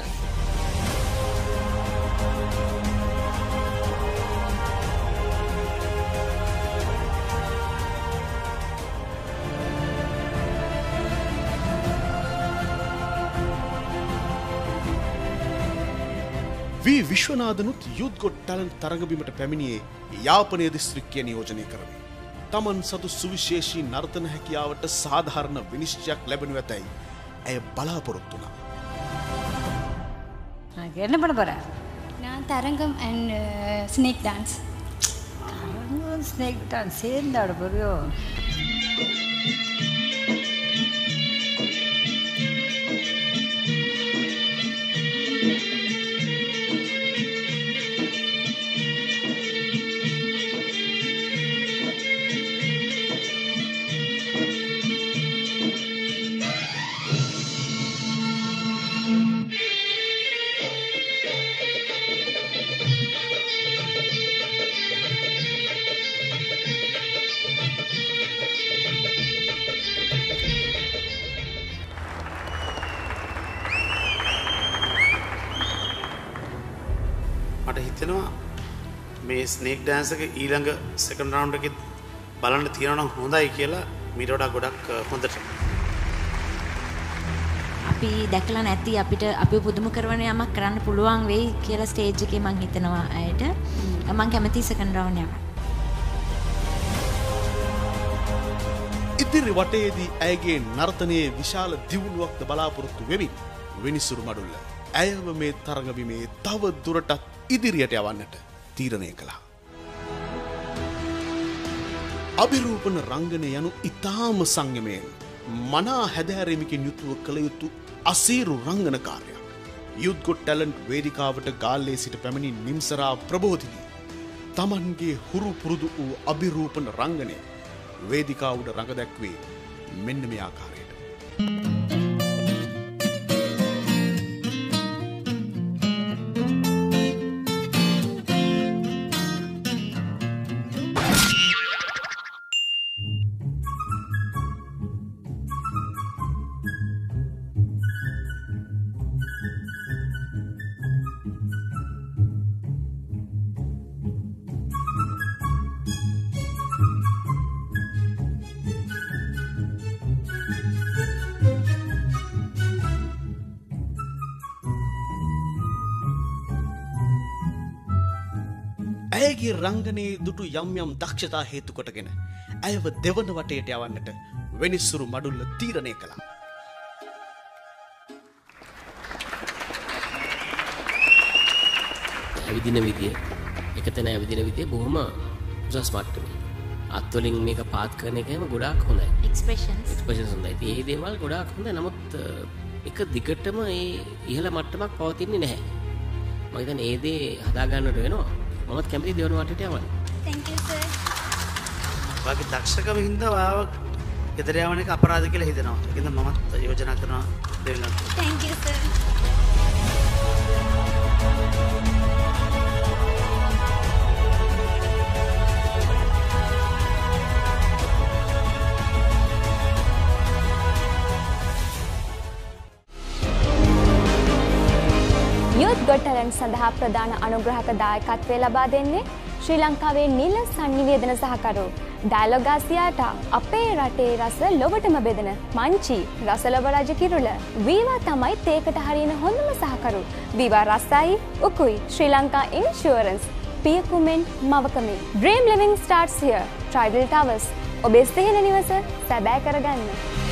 V විශ්වනාදනුත් Youth Got Talent තරඟබිමට පැමිණියේ යාපනය දිස්ත්‍රික්කය නියෝජනය කරමින්. තමන් සතු සුවිශේෂී නර්තන හැකියාවට සාධාරණ විනිශ්චයක් ලැබෙනු ඇතැයි ඇය බලාපොරොත්තු වුණා. என்ன பண்ண போற? நான் Tharangam and snake dance. Tharangam snake dance சேர்ந்து ஆட போறியோ? මට හිතෙනවා මේ ස්නේක් ඩෑන්ස් එක ඊළඟ සෙකන්ඩ් රවුන්ඩ් එකේ බලන්න තියෙනවා නම් හොඳයි කියලා මීට වඩා ගොඩක් හොඳට. අපි දැකලා නැති අපිට අපි පුදුම කරන යමක් කරන්න පුළුවන් වෙයි කියලා ස්ටේජ් එකේ මම හිතනවා අයට. මම කැමති සෙකන්ඩ් රවුන්ඩ් එක. ඉදිරි වටයේදී ඇයගේ නර්තනයේ විශාල දියුණුවක්ද බලාපොරොත්තු වෙමින් විනිසුරු මඩුල්ල ඇයව මේ තරඟබිමේ තව දුරටත් ඉදිරියට යවන්නට තීරණය කළා. අභිරූපන රංගනය යනු ඉතාම සංයමයෙන් මනා හැදෑරීමකින් යුතුව කළ යුතු අසීරු රංගන කාර්යයක්. Youth Got Talent වේදිකාවට ගාල්ලේ සිට පැමිණි නිම්සරා ප්‍රබෝධිනී තමන්ගේ හුරු පුරුදු වූ අභිරූපන රංගනය වේදිකාව උඩ රඟ දැක්වේ මෙන්න මේ ආකාරයට. ඇයගේ රංගනයේ දුටු යම් යම් දක්ෂතා හේතු කොටගෙන ඇයව දෙවන වටේට යවන්නට වෙනිස්සුරු මඩුල්ල තීරණය කළා. ඇවිදින විදිය එක තැන ඇවිදින විදිය බොහොම උසස් මට්ටමේ. අත් වලින් මේක පාත් කරන එකම ගොඩාක් හොඳයි. එක්ස්ප්‍රෙෂන්ස් එක්ස්ප්‍රෙෂන්ස් හොඳයි. ඉතින් මේ දේවල් ගොඩාක් හොඳයි. නමුත් එක දිගටම ඒ ඉහළ මට්ටමක් පවතින්නේ නැහැ. මම හිතන්නේ ඒ දේ හදා ගන්නට වෙනවා. මමත් කැමති දෙවන වටේට යවන්න. thank you sir. වාගේ දක්ෂකම හින්දා වාව ගෙදර යවන එක අපරාධ කියලා හිතනවා. ඒකෙන්ද මමත් යෝජනා කරනවා දෙවියන්ට. thank you sir. Youth Got Talent සඳහා ප්‍රධාන අනුග්‍රහක දායකත්වය ලබා දෙන්නේ ශ්‍රී ලංකාවේ නිල සංනිවේදන සහකරු ඩයලොග් ආසියාට අපේ රටේ රස ලොවටම බෙදෙන මංචි රසලව රජ කිරුළ වීවා තමයි තේකට හරියන හොඳම සහකරු වීවා රසයි උකුයි ශ්‍රී ලංකා ඉන්ෂුරන්ස් පියකුමෙන් මවකමේ Dream Living starts here Tridal Towers ඔබේ සිහින නිවස සැබෑ කරගන්න.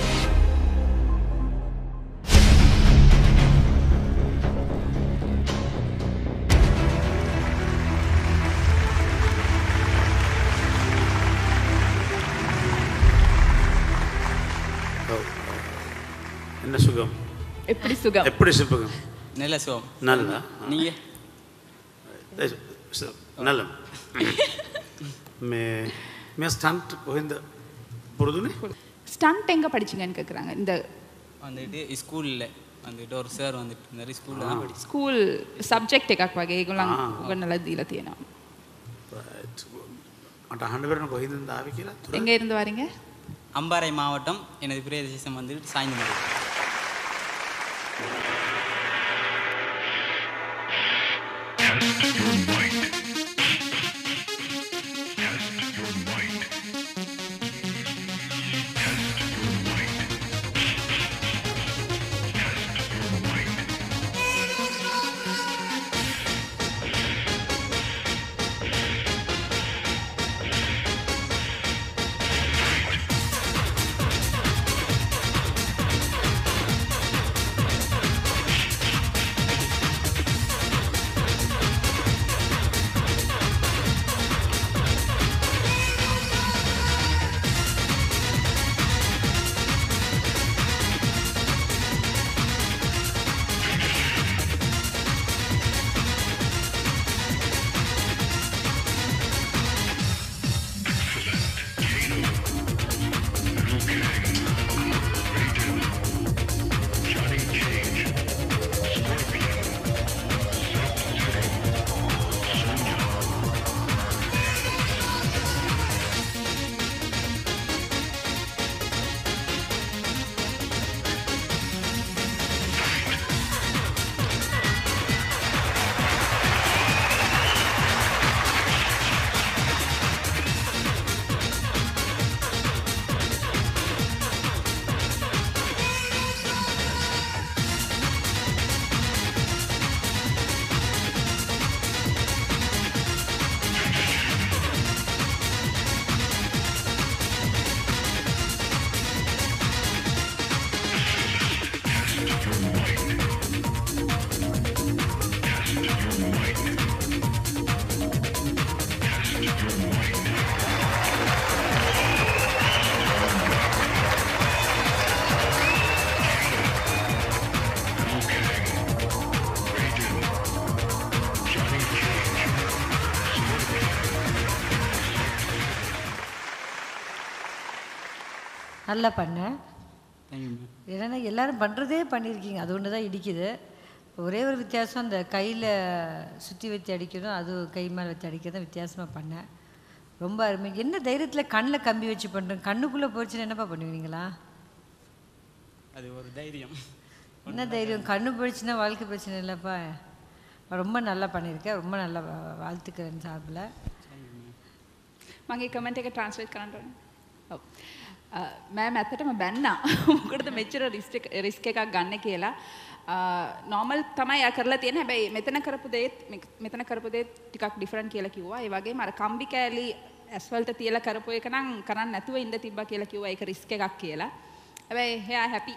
என்ன சுகம் எப்படி சுகம் எப்படி சுகம் நல்ல சுகம் நல்லா நீங்க நல்ல மே மே ஸ்டண்ட் போயிந்த புரிதுனே ஸ்டண்ட் எங்க படிச்சீங்கன்னு கேக்குறாங்க இந்த வந்துட்டு ஸ்கூல்ல வந்துட்டு ஒரு சார் வந்துட்டு இருந்தாரு ஸ்கூல்ல தான் படிச்சேன் ස්කූල් සබ්ජෙක්ට් එකක් වගේ ඒගොල්ලන් උගන්වලා දීලා තියෙනවා. මට අහන්න බැරි කොහෙන්ද ආවේ කියලා. எங்க இருந்து வரீங்க? அம்பாறை மாவட்டம் எனது பிரதேசம் வந்துட்டு சாய்ந்தமலை. நல்லா பண்ண. ஏன்னா எல்லாரும் பண்ணுறதே பண்ணியிருக்கீங்க, அது ஒன்று தான் இடிக்குது. ஒரே ஒரு வித்தியாசம், அந்த கையில் சுற்றி வச்சு அடிக்கணும், அது கை மேலே வச்சு அடிக்கிறதும் வித்தியாசமாக பண்ணேன். ரொம்ப அருமை. என்ன தைரியத்தில் கண்ணில் கம்பி வச்சு பண்ணுறேன், கண்ணுக்குள்ளே போச்சுன்னு என்னப்பா பண்ணுவீங்களா? அது ஒரு தைரியம். என்ன தைரியம், கண்ணு போயிடுச்சுன்னா வாழ்க்கை பிரச்சனை இல்லைப்பா. ரொம்ப நல்லா பண்ணியிருக்கேன், ரொம்ப நல்லா வாழ்த்துக்கிறேன் சார்பில். මගේ කමෙන්ට් එක ට්‍රාන්ස්ලේට් කරන්න ඕනේ. ඔව්. මම ඇත්තටම බැන්නා. මොකටද මෙච්චර රිස්ක් රිස්ක් එකක් ගන්න කියලා. නෝමල් තමයි ආ කරලා තියෙන්නේ. හැබැයි මෙතන කරපු දේත් මෙතන කරපු දේත් ටිකක් ඩිෆරන්ට් කියලා කිව්වා. ඒ වගේම අර කම්බි කෑලි ඇස්ෆල්ට් තියලා කරපු එක නම් කරන්න නැතුව ඉඳ තිබ්බා කියලා කිව්වා. ඒක රිස්ක් එකක් කියලා. හැබැයි එයා හැපි.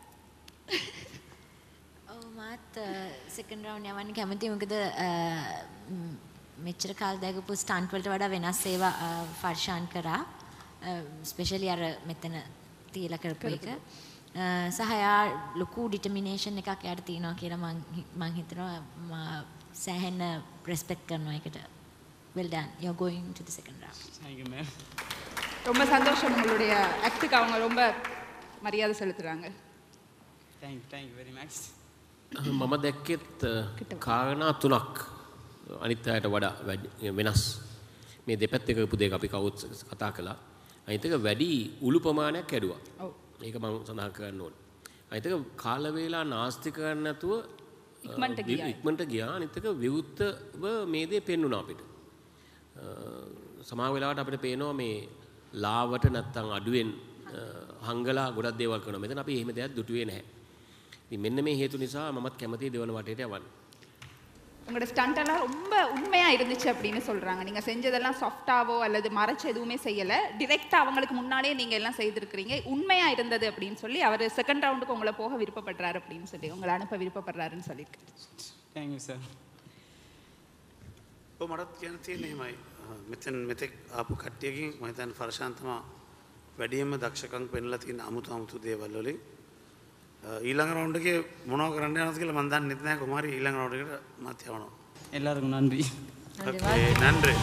ඔව් මාත් සෙකන්ඩ් රවුන්ඩ් යවන්න කැමතියි. මොකද මෙච්චර කාල දැකපු ස්ටන්ට් වලට වඩා වෙනස් ඒවා ෆර්ෂාන් කරා. ස්පෙෂලි අර මෙතන තියලා කරපු එක. සහ යා ලොකු ඩිටර්මිනේෂන් එකක් යාට තියෙනවා කියලා මම මම හිතනවා සෑහෙන රෙස්පෙක්ට් කරනවා ඒකට. Well done. You're going to the second round. Thank you, ma'am. ரொம்ப சந்தோஷம் உங்களுடைய ஆக்டுக்கு அவங்க ரொம்ப மரியாதை செலுத்துறாங்க. Thank you, thank you very much. මම දැක්කෙත් කාරණා තුනක් අනිත් අයට වඩා වෙනස්. මේ දෙපැත්තක කරපු දෙක අපි කවුරුත් කතා කළා. අනිත් එක වැඩි උළු ප්‍රමාණයක් ඇඩුවා. ඔව්. ඒක මම සඳහන් කරන්න ඕනේ. අනිත් එක කාල වේලා නාස්ති කරන්න නැතුව ඉක්මනට ගියා. ඉක්මනට ගියා. අනිත් එක විවුර්තව මේ දේ පෙන්වුණා අපිට. සමහර වෙලාවට අපිට පේනවා මේ ලාවට නැත්තම් අඩුවෙන් හංගලා ගොඩක් දේවල් කරනවා. මෙතන අපි එහෙම දෙයක් දුටුවේ නැහැ. ඉතින් මෙන්න මේ හේතු නිසා මමත් කැමතියි දෙවන වටේට යවන්න. உங்களோட ஸ்டண்ட் எல்லாம் ரொம்ப உண்மையா இருந்துச்சு அப்படின்னு சொல்றாங்க. நீங்க செஞ்சதெல்லாம் சாஃப்டாவோ அல்லது மறைச்சு எதுவுமே செய்யல. டைரக்டா அவங்களுக்கு முன்னாடியே நீங்க எல்லாம் செய்திருக்கிறீங்க. உண்மையா இருந்தது அப்படின்னு சொல்லி அவர் செகண்ட் ரவுண்டுக்கு உங்களை போக விருப்பப்படுறாரு அப்படின்னு சொல்லி உங்களை அனுப்ப விருப்பப்படுறாருன்னு சொல்லியிருக்காரு. Thank you, sir. ඔව් මටත් කියන්න තියෙන්නේ එහෙමයි. මෙතන මෙතෙක් ආපු කට්ටියකින් මම හිතන්නේ ෆර්ෂාන් තමයි වැඩියෙන්ම දක්ෂකම් පෙන්ලා තියෙන අමුතු අමුතු දේවල් වලින්. ඊළඟ රවුන්ඩ් එකේ මොනව කරන්න යනවද කියලා මම දන්නේ නැහැ. කොහොම හරි ඊළඟ රවුන්ඩ් එකට මාත් යවනවා. எல்லாருக்கும் நன்றி. Okay, நன்றி.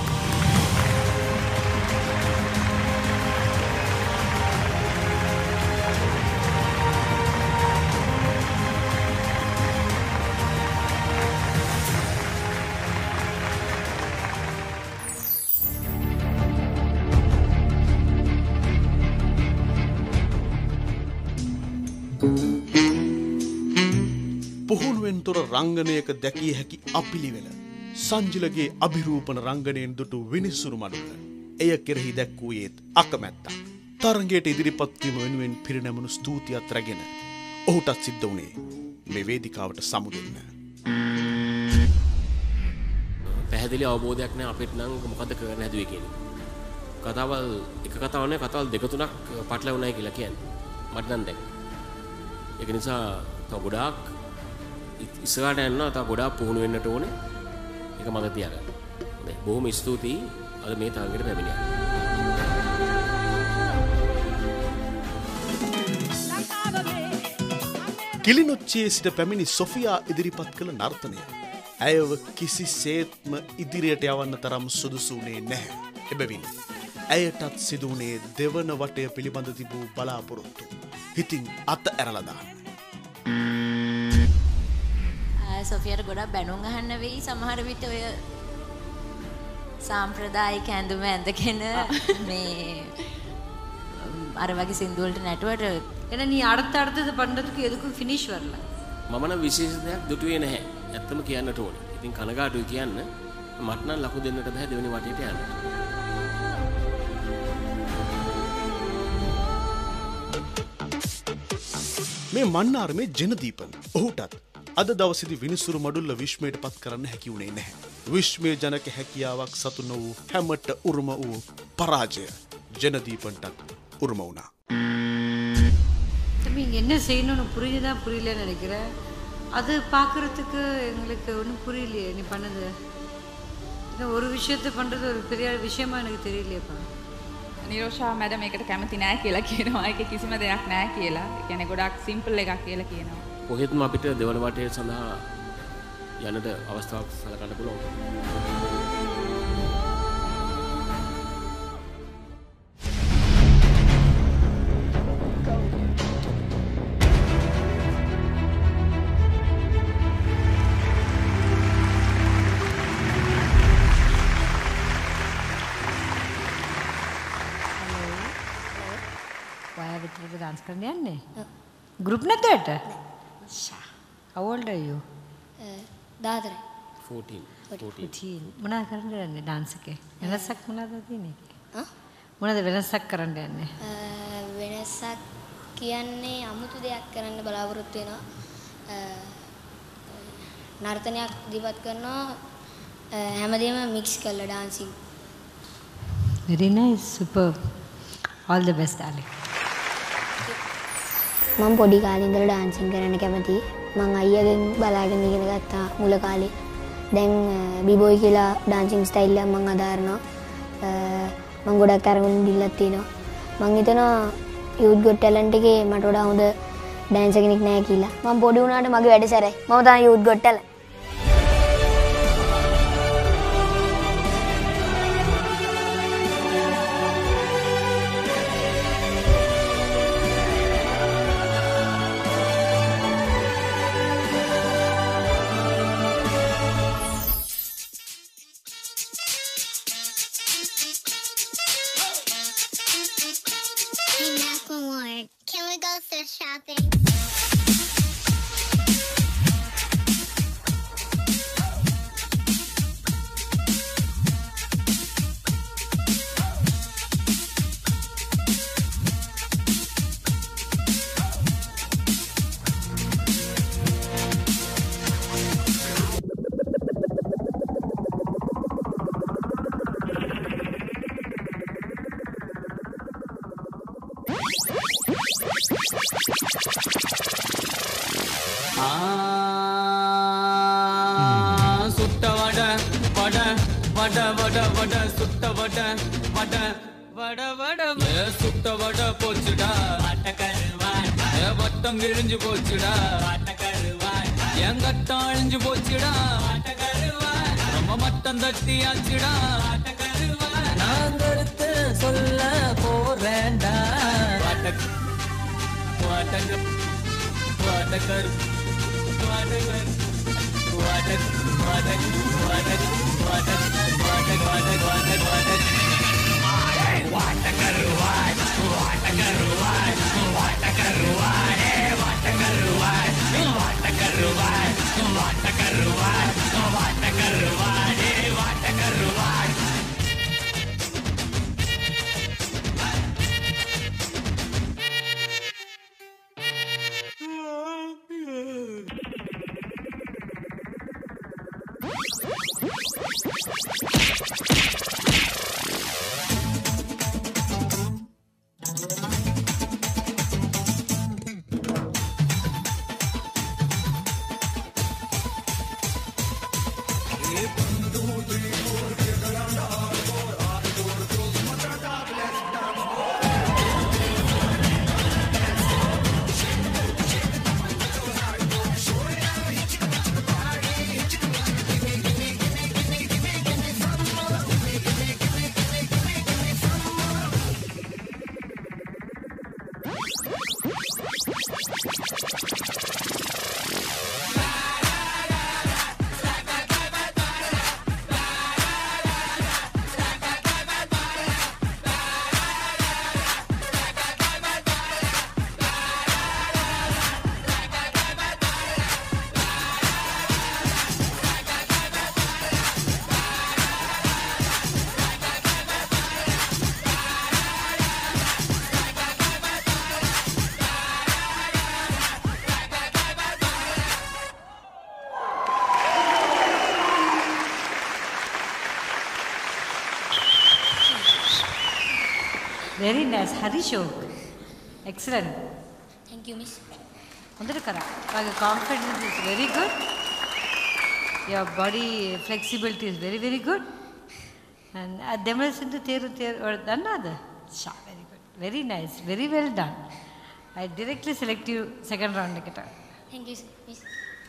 පුහුණුවෙන් තොර රංගනයක දැකිය හැකි අපිළිවෙල සංජිලගේ අභිරූපන රංගනයෙන් දුටු විනිසුරු මඩුල්ල එය කෙරෙහි දැක්වූයේත් අකමැත්තක්. තරගයට ඉදිරිපත් වීම වෙනුවෙන් පිරිනැමුණු ස්තුතියත් රැගෙන ඔහුටත් සිද්ධ වුණේ මේ වේදිකාවට සමු දෙන්න. පැහැදිලි අවබෝධයක් නැහැ අපිට නම් මොකද කරන්න හැදුවේ කියන්නේ. කතාවල් එක කතාවක් නෙවෙයි කතාවල් දෙක තුනක් පටලවුණායි කියලා කියන්නේ. මට නම් දැක්ක. ඒක නිසා තව ගොඩාක් ඉස්සරහට යනවා තව ගොඩාක් පුහුණු වෙන්නට ඕනේ. ඒක මම තියාගන්න. හොඳයි. බොහොම ස්තුතියි අද මේ තරඟයට පැමිණියා. කිලිනොච්චියේ සිට පැමිණි සොෆියා ඉදිරිපත් කළ නර්තනය ඇයව කිසිසේත්ම ඉදිරියට යවන්න තරම් සුදුසු වුණේ නැහැ. එබැවින් ඇයටත් සිදු වුණේ දෙවන වටය පිළිබඳ තිබූ බලාපොරොත්තු හිතින් අත ඇරලා දාන්න. සොෆියාට ගොඩක් බැනුම් අහන්න වෙයි සමහර විට ඔය සාම්ප්‍රදායික ඇඳුම ඇඳගෙන මේ අර වගේ සින්දු වලට නැටුවට එන நீ அடுத்த அடுத்தது பண்றதுக்கு எதுக்கும் finish வரல. මම නම් විශේෂ දෙයක් දුටුවේ නැහැ. ඇත්තම කියන්නට ඕනේ. ඉතින් කනගාටුයි කියන්න මට නම් ලකු දෙන්නට බෑ දෙවෙනි වටේට යන්න. මේ මන්නාරමේ ජනදීපන් ඔහුටත් අද දවසේදී විනිසුරු මඩුල්ල විශ්මයට පත් කරන්න හැකි වුණේ නැහැ. විශ්මය ජනක හැකියාවක් සතු නො වූ හැමට උරුම වූ පරාජය ජනදීපන්ටත් உரும உணா. தம்பி இங்கே என்ன செய்யணும்னு புரிஞ்சுதான் புரியலன்னு நினைக்கிறேன். அது பார்க்குறதுக்கு எங்களுக்கு ஒன்றும் புரியலையே நீ பண்ணது. இன்னும் ஒரு விஷயத்தை பண்ணுறது ஒரு பெரிய விஷயமா எனக்கு தெரியலையேப்பா. නිරෝෂා මැඩම් ඒකට කැමති නෑ කියලා කියනවා. ඒක කිසිම දෙයක් නෑ කියලා. ඒ කියන්නේ ගොඩක් සිම්පල් එකක් කියලා කියනවා. කොහෙත්ම අපිට දෙවන වටේ සඳහා යන්නට අවස්ථාවක් සලකන්න පුළුවන්. डांस करने आने ग्रुप ने तो है how old are you Dadar fourteen fourteen मना करने आने डांस के ऐसा सक मना तो थी नहीं हाँ මොනවද වෙනසක් කරන්න යන්නේ? වෙනසක් කියන්නේ අමුතු දෙයක් කරන්න බලාපොරොත්තු වෙනවා. නර්තනයක් ඉදිරිපත් කරනවා හැමදේම මික්ස් කරලා dancing. Very nice, superb. All the best, darling. මම පොඩි කාලේ ඉඳලා ඩාන්සින් කරන්න කැමතියි. මම අයියාගෙන් බලාගෙන ඉගෙන ගත්තා මුල කාලේ. දැන් බිබෝයි කියලා ඩාන්සින් ස්ටයිල් එක මම අදාරනවා. මම ගොඩක් අරමුණු දීලා තිනවා. මම හිතනවා Youth Got Talent එකේ මට වඩා හොඳ ඩාන්සර් කෙනෙක් නැහැ කියලා. මම පොඩි වුණාට මගේ වැඩ සැරයි. මම තමයි Youth Got Talent. Can we go thrift shopping? சுட்ட வட வட வட வட வட சுட்ட வட வட வட வட சுட்ட வட போச்சுடா வட்டம் கிழிஞ்சு போச்சுடா என் கட்டம் அழிஞ்சு போச்சுடா ரொம்ப மட்டம் தட்டியாச்சுடா நான் எடுத்து சொல்ல போறேன்டா வாட்டக் வாட்டக் வாட்டக்கர் வாட்டக்கர் வாட்டக் வாட்டக் வாட்டக் வாட்டக் வாட்டக் வாட்டக் வாட்டக் வாட்டக் வாட்டக்கர் வாட் வாட்டக்கர் வாட் வாட்டக்கர் வாட் வாட்டக்கர் வாட் வாட்டக்கர் வாட் வாட்டக்கர் வாட் வாட்டக்கர் வாட் வாட்டக்கர் வாட் Very nice. Hari Shok. Excellent. Thank you, miss. හොඳට කරා. ඔයාගේ confidence is very good. Your body flexibility is very very good. And දෙමළ සින්දු තේරු තේරු දන්නවද? Sha, very good. Very nice. Very well done. I directly select you second round එකට. Thank you, miss.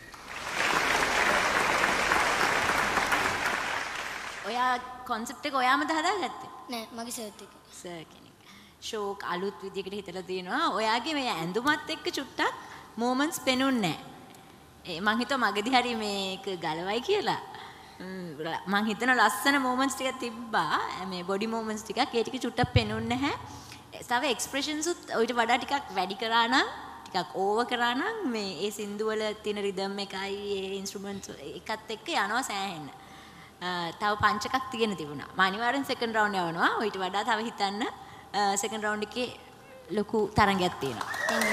ඔයා concept එක ඔයාමද හදාගත්තේ? නෑ, මගේ සර් එක. Sir කෙනෙක්. ෂෝක් අලුත් විදිහකට හිතලා තියෙනවා. ඔයාගේ මේ ඇඳුමත් එක්ක චුට්ටක් moments පෙනුන්නේ නැහැ. ඒ මං හිතුවා මගදී හරි මේක ගලවයි කියලා. මං හිතන ලස්සන moments ටිකක් තිබ්බා. මේ body moments ටිකක් ඒ ටික චුට්ටක් පෙනුන්නේ නැහැ. තව expressions උත් ඊට වඩා ටිකක් වැඩි කරා නම් ටිකක් ඕවර් කරා නම් මේ ඒ සින්දු වල තියෙන rhythm එකයි ඒ instruments එකත් එක්ක යනවා සෑහෙන්න. තව පංච එකක් තියෙන තිබුණා. මම අනිවාර්යෙන් second round යවනවා. ඊට වඩා තව හිතන්න සෙකන්ඩ් රවුන්ඩ් එකේ ලොකු තරඟයක් තියෙනවා.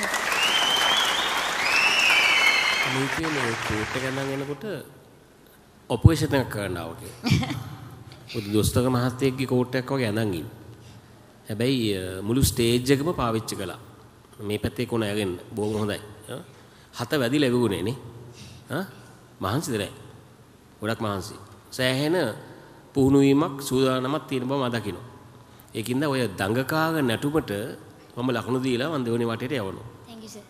මේකේ මේ කෝට් එක ගන්න යනකොට ඔපරේෂන් එකක් කරන්න ආවකේ. පොදු දොස්තර මහත්තයෙක්ගේ කෝට් එකක් වගේ අඳන් ඉන්නේ. හැබැයි මුළු ස්ටේජ් එකම පාවිච්චි කළා. මේ පැත්තේ කොන ඇගෙන බොහොම හොඳයි. හත වැදිලා ඉවුනේ නේ. හා මහන්සිද නැහැ. ගොඩක් මහන්සි. සෑහෙන පුහුණු වීමක් සූදානමක් තියෙන බව මම දකිනවා. ඒකින්ද ඔය දඟකාග නැටුමට මම ලකුණු දීලා මම දෙවෙනි වටේට යවනවා. Thank you sir.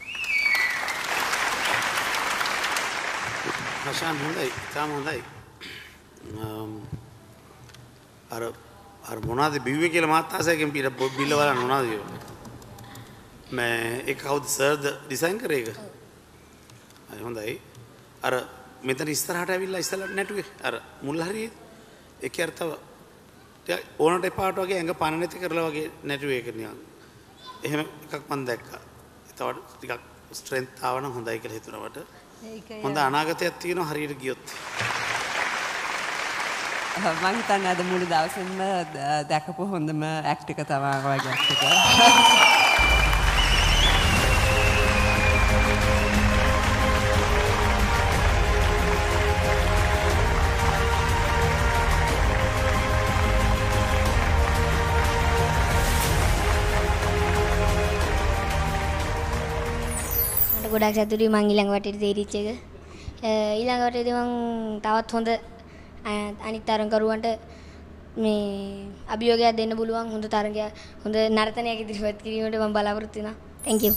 හෂාන් හොඳයි. තාම හොඳයි. අර අර මොනවද බිව්වේ කියලා මාත් ආසයෙන් පිට බිල්ල බලන්න මොනවද කියලා. මම ඒක කවුද සර්ද ඩිසයින් කරේ ඒක? හරි හොඳයි. අර මෙතන ඉස්සරහට ඇවිල්ලා ඉස්සලා නැටුවේ. අර මුල් හරියේ ඒකේ අර තව ඕනට එපාට වගේ ඇඟ පණ නැති කරලා වගේ නැටුවේ ඒක නිකන්. එහෙම එකක් මම දැක්කා. ඒතකොට ටිකක් ස්ට්‍රෙන්ත් ආව නම් හොඳයි කියලා හිතුණා මට. හොඳ අනාගතයක් තියෙනවා හරියට ගියොත්. මම හිතන්නේ අද මුළු දවසෙම දැකපු හොඳම ඇක්ට් එක තමයි වගේ ඇක්ට් එක. ගොඩක් සතුටුයි මං ඊළඟ වටේට තේරිච්ච එක. ඊළඟ වටේදී මං තවත් හොඳ අනිත් තරඟකරුවන්ට මේ අභියෝගයක් දෙන්න පුළුවන් හොඳ තරඟයක් හොඳ නර්තනයක් ඉදිරිපත් කිරීමට මම බලාපොරොත්තු වෙනවා. Thank you.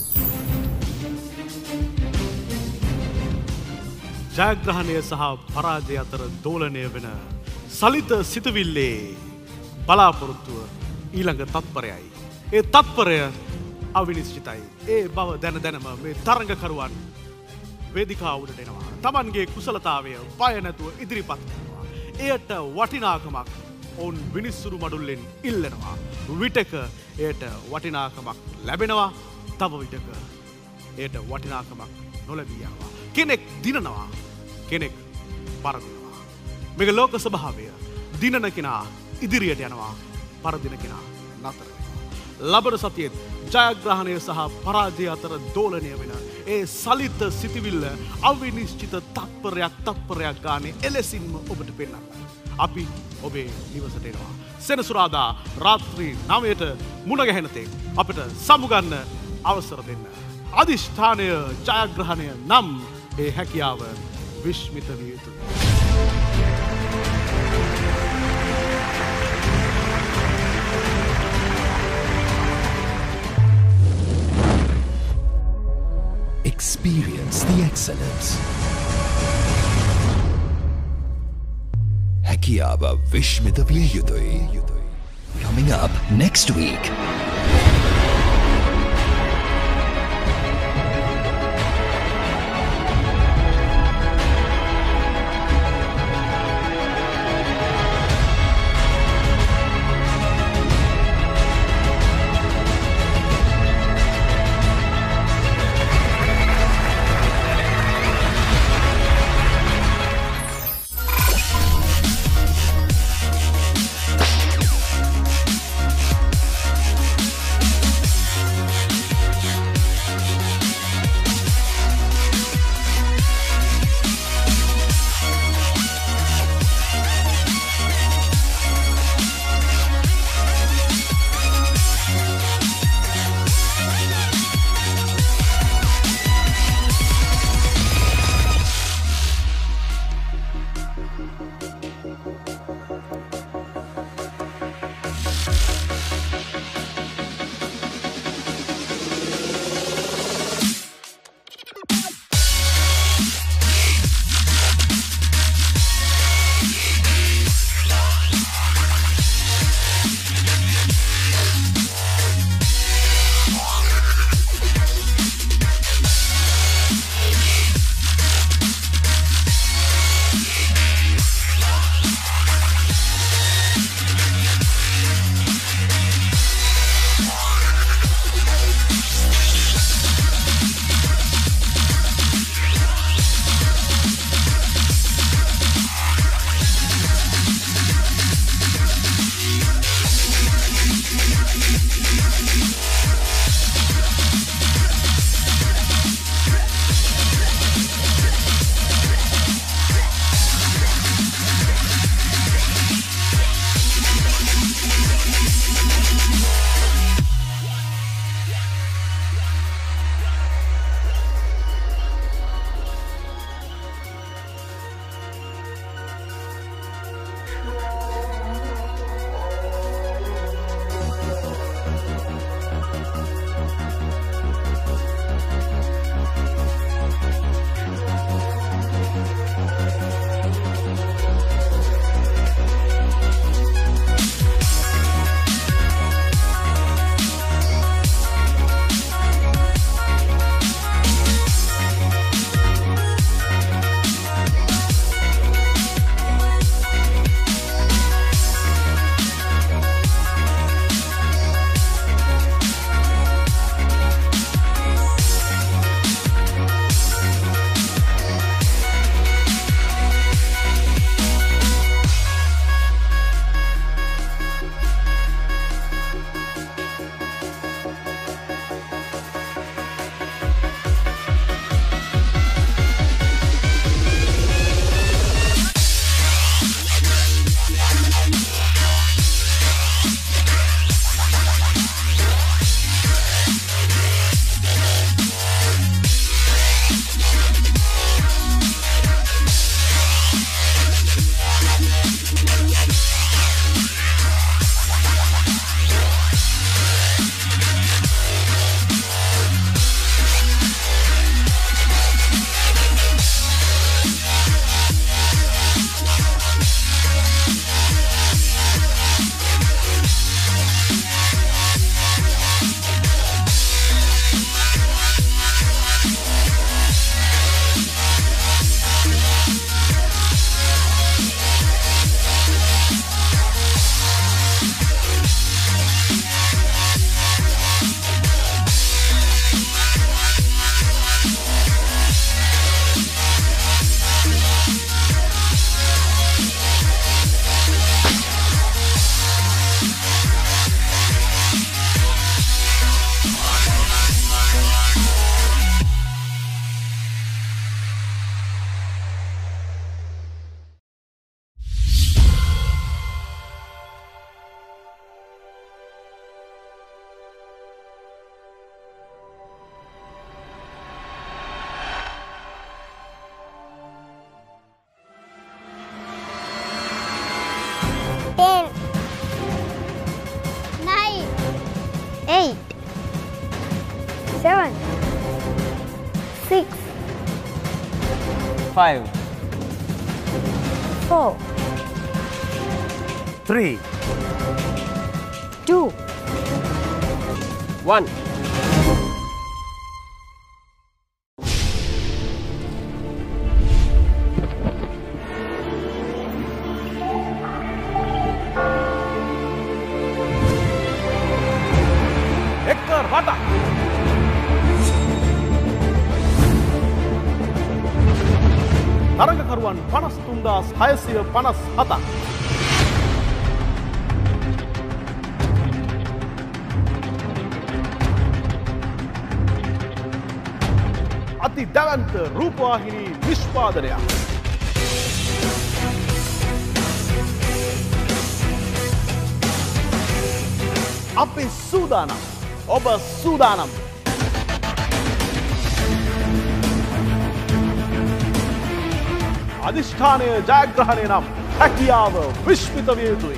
ජයග්‍රහණය සහ පරාජය අතර දෝලනය වෙන සලිත සිතවිල්ලේ බලාපොරොත්තුව ඊළඟ තත්පරයයි. ඒ තත්පරය අවිනිශ්චිතයි. ඒ බව දැන දැනම මේ තරඟකරුවන් වේදිකාව උඩට එනවා. Tamanගේ කුසලතාවය බය නැතුව ඉදිරිපත් කරනවා. එයට වටිනාකමක් ඔවුන් විනිසුරු මඩුල්ලෙන් ඉල්ලනවා. විටක එයට වටිනාකමක් ලැබෙනවා. තව විටක එයට වටිනාකමක් නොලැබී යනවා. කෙනෙක් දිනනවා. කෙනෙක් පරදිනවා. මේක ලෝක ස්වභාවය. දිනන කෙනා ඉදිරියට යනවා. පරදින කෙනා නතර වෙනවා. ලබන සතියේ ජයග්‍රහණය සහ පරාජය අතර දෝලනය වෙන ඒ සලිත සිතිවිල්ල අවිනිශ්චිත තත්පරයක් තත්පරයක් ගානේ එලෙසින්ම ඔබට පෙන්වන්න. අපි ඔබේ නිවසට එනවා. සෙනසුරාදා රාත්‍රී නවයට මුණ ගැහෙන තෙක් අපිට සමුගන්න අවසර දෙන්න. අදිෂ්ඨානය ජයග්‍රහණය නම් ඒ හැකියාව විශ්මිත විය යුතුයි. Experience the excellence. හැකියාව විශ්මිත විය යුතුයි. Coming up next week. seven, six, five, four, three, two, one. Hector Bata. තරඟකරුවන් පනස් තුන්දාස් හයසිය පනස් හතක්. අති දැවන්ත රූපවාහිනී නිෂ්පාදනයක්. අපි සූදානම්. ඔබ සූදානම්. අධිෂ්ඨානය ජයග්‍රහණය නම් හැකියාව විශ්මිත විය යුතුයි.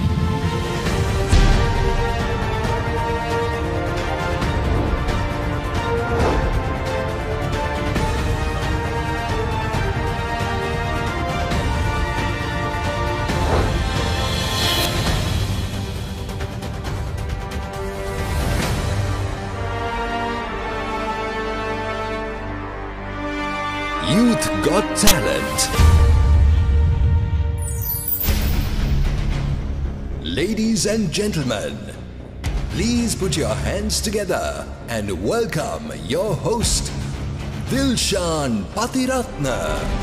Youth Got Talent. Ladies and gentlemen, please put your hands together and welcome your host, Dilshan Patiratna.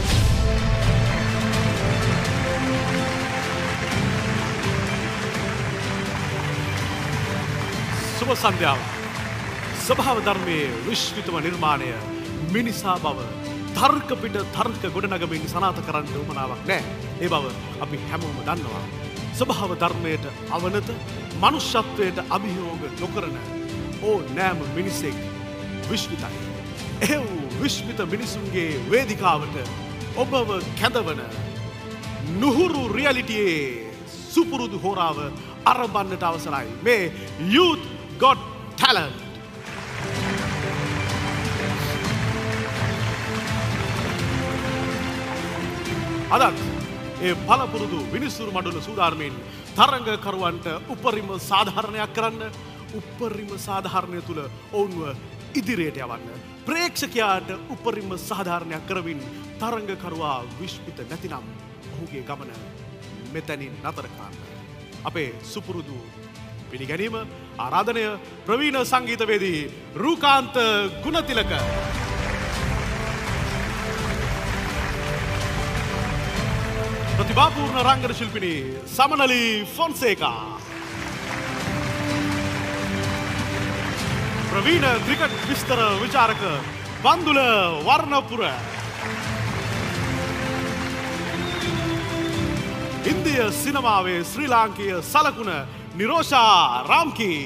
සුබ සන්ධ්‍යාව. ස්වභාව ධර්මයේ විශ්විතම නිර්මාණය මිනිසා බව තර්ක පිට තර්ක ගොඩනගමින් සනාථ කරන්න උවමනාවක් නෑ. ඒ බව අපි හැමෝම දන්නවා. ස්වභාව ධර්මයට අවනත මනුෂ්‍යත්වයට අභියෝග නොකරන ඕ නෑම මිනිසෙක් විශ්විතයි. එහෙව් විශ්විත මිනිසුන්ගේ වේදිකාවට ඔබව කැඳවන නුහුරු රියලිටියේ සුපුරුදු හෝරාව අරඹන්නට අවසරයි. මේ Youth Got Talent. අදත් ඒ පළපුරුදු විනිසුරු මඩුල සූදානමින් තරඟකරුවන්ට උපරිම සාධාරණයක් කරන්න, උපරිම සාධාරණය තුළ ඔවුන්ව ඉදිරියට යවන්න, ප්‍රේක්ෂකයාට උපරිම සාධාරණයක් කරමින් තරඟකරුවා විශ්මිත නැතිනම් ඔහුගේ ගමන මෙතැනින් නතර කරන්න. අපේ සුපුරුදු පිළිගැනීම ආරාධනය ප්‍රවීණ සංගීතවේදී රූකාන්ත ගුණතිලක. ප්‍රතිභාපූර්ණ රංගන ශිල්පිනී සමනලි ෆොන්සේකා. ප්‍රවීණ ක්‍රිකට් විස්තර විචාරක බන්දුල වර්ණපුර. ඉන්දිය සිනමාවේ ශ්‍රී ලාංකීය සලකුණ නිරෝෂා රාම්කී.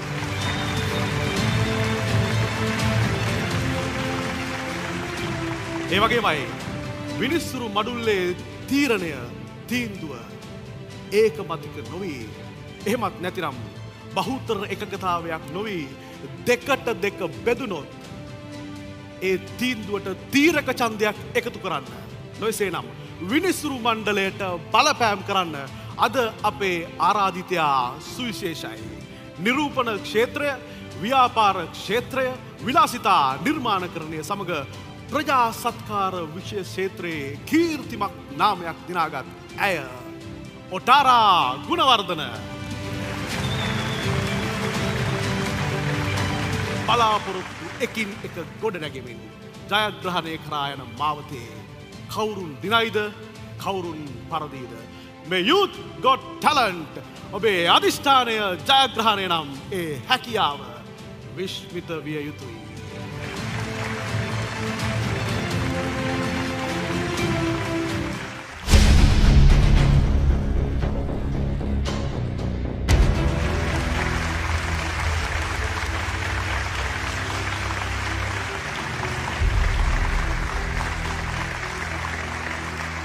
ඒ වගේමයි විනිස්සුරු මඩුල්ලේ තීරණය තීන්දුව ඒකමතික නොවී, එහෙමත් නැතිනම් බහුතර එකගතාවයක් නොවී දෙකට දෙක බෙදුනොත් ඒ තීන්දුවට තීරක ඡන්දයක් එකතු කරන්න. නොයසේ නම් විනිසුරු මණ්ඩලයට බලපෑම් කරන්න අද අපේ ආරාධිතයා සුවිශේෂයි. නිරූපණ ක්ෂේත්‍රය, ව්‍යාපාර ක්ෂේත්‍රය, විලාසිතා නිර්මාණකරණය සමග ප්‍රජා සත්කාර විෂය ක්ෂේත්‍රයේ කීර්තිමත් නාමයක් දිනාගත් ඇය ඔටාරා ගුණවර්ධන. බලාපොරොත්තු එකින් එක ගොඩනැගෙමින් ජයග්‍රහණය කරා යන මාවතේ කවුරුන් දිනයිද, කවුරුන් පරදීද? මේ Youth Got Talent ඔබේ අධිෂ්ඨානය ජයග්‍රහණය නම් ඒ හැකියාව විශ්මිත විය යුතුයි.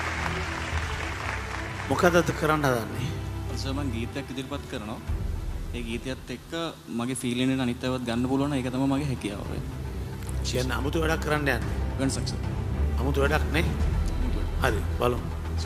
මොකදද කරන්න හදන්නේ? සර් මම ගීතයක් ඉදිරිපත් කරනවා. ඒ ගීතයත් එක්ක මගේ ෆීලින් එක අනිත් අයවත් ගන්න පුළුවන් ඒක තමයි මගේ හැකියාව. කියන අමුතු වැඩක් කරන්න යන්නේ. වෙනසක් සර්. අමුතු වැඩක් නේ. හරි බලමු.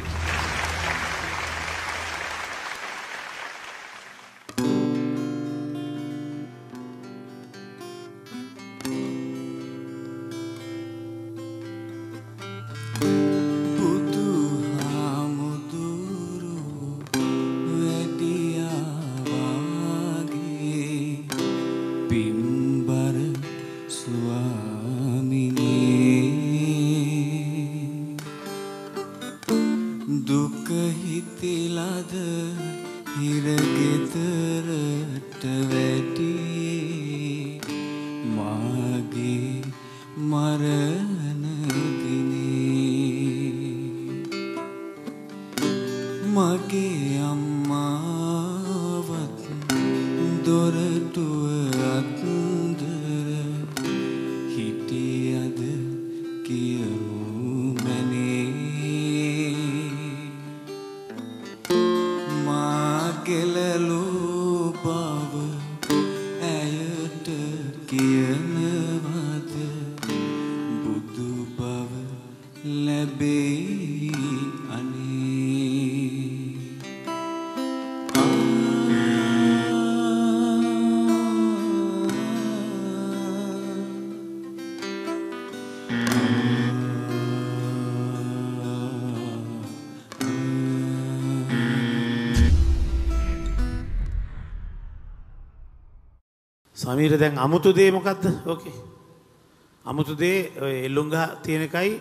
සමීර දැන් අමුතු දේ මොකද්ද? ඕකේ. අමුතු දේ එල්ලුංගහ තියෙන එකයි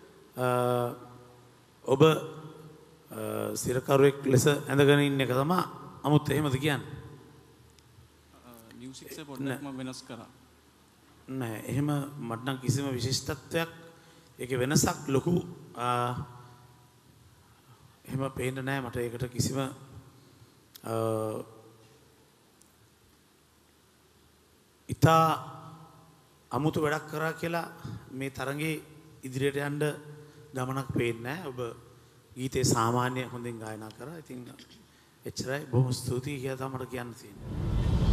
ඔබ සිරකරුවෙක් ලෙස ඇඳගෙන ඉන්න එක තමයි අමුත් එහෙමද කියන්නේ? මියුසික් එක පොඩ්ඩක්ම වෙනස් කරා. නෑ එහෙම මට නම් කිසිම විශිෂ්ටත්වයක් ඒකේ වෙනසක් ලොකු එහෙම පේන්න නෑ මට ඒකට කිසිම ඉතා අමුතු වැඩක් කරා කියලා මේ තරගේ ඉදිරියට යන්න ගමනක් පේන්නේ නැහැ. ඔබ ගීතේ සාමාන්‍ය හොඳින් ගායනා කරා. ඉතින් එච්චරයි. බොහොම ස්තුතියි කියලා තමයි මට කියන්න තියෙන්නේ.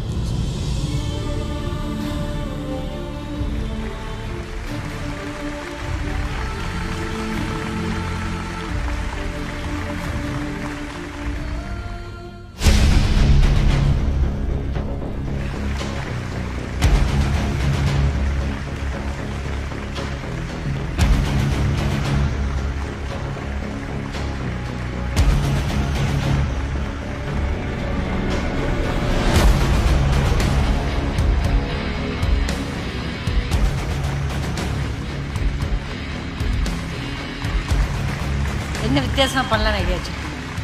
என்ன வித்தியாசமா பண்ணலாம் எங்கேயாச்சும்?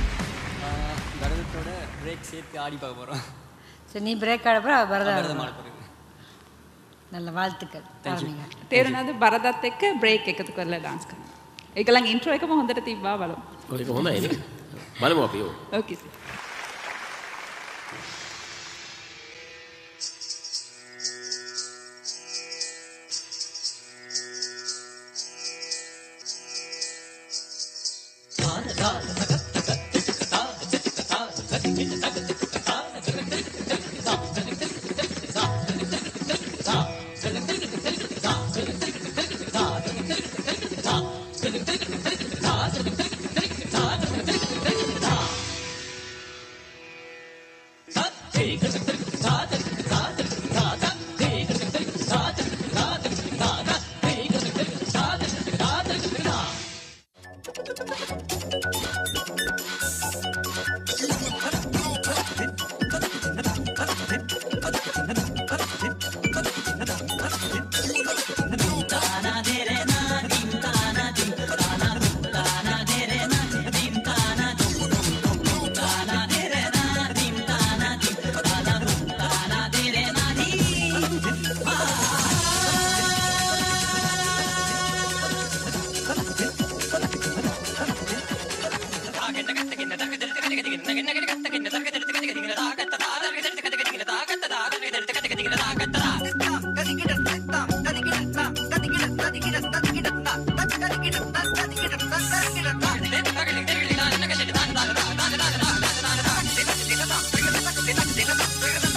பரதத்தோட பிரேக் சேர்த்து ஆடி பார்க்க போகிறோம். சரி நீ பிரேக் ஆட போகிற பரதம் ஆட பரதம் ஆட போகிறேன். போகிறேன். நல்ல வாழ்த்துக்கள். තේරුණාද බරදත් එක්ක බ්‍රේක් එකතු කරලා ඩාන්ස් කරනවා. ඒකලං ඉන්ට්‍රෝ එකම හොඳට තිබ්බා බලමු. ඔය එක හොඳයි නේ. බලමු අපි ඕ. ඕකේ. Thank you.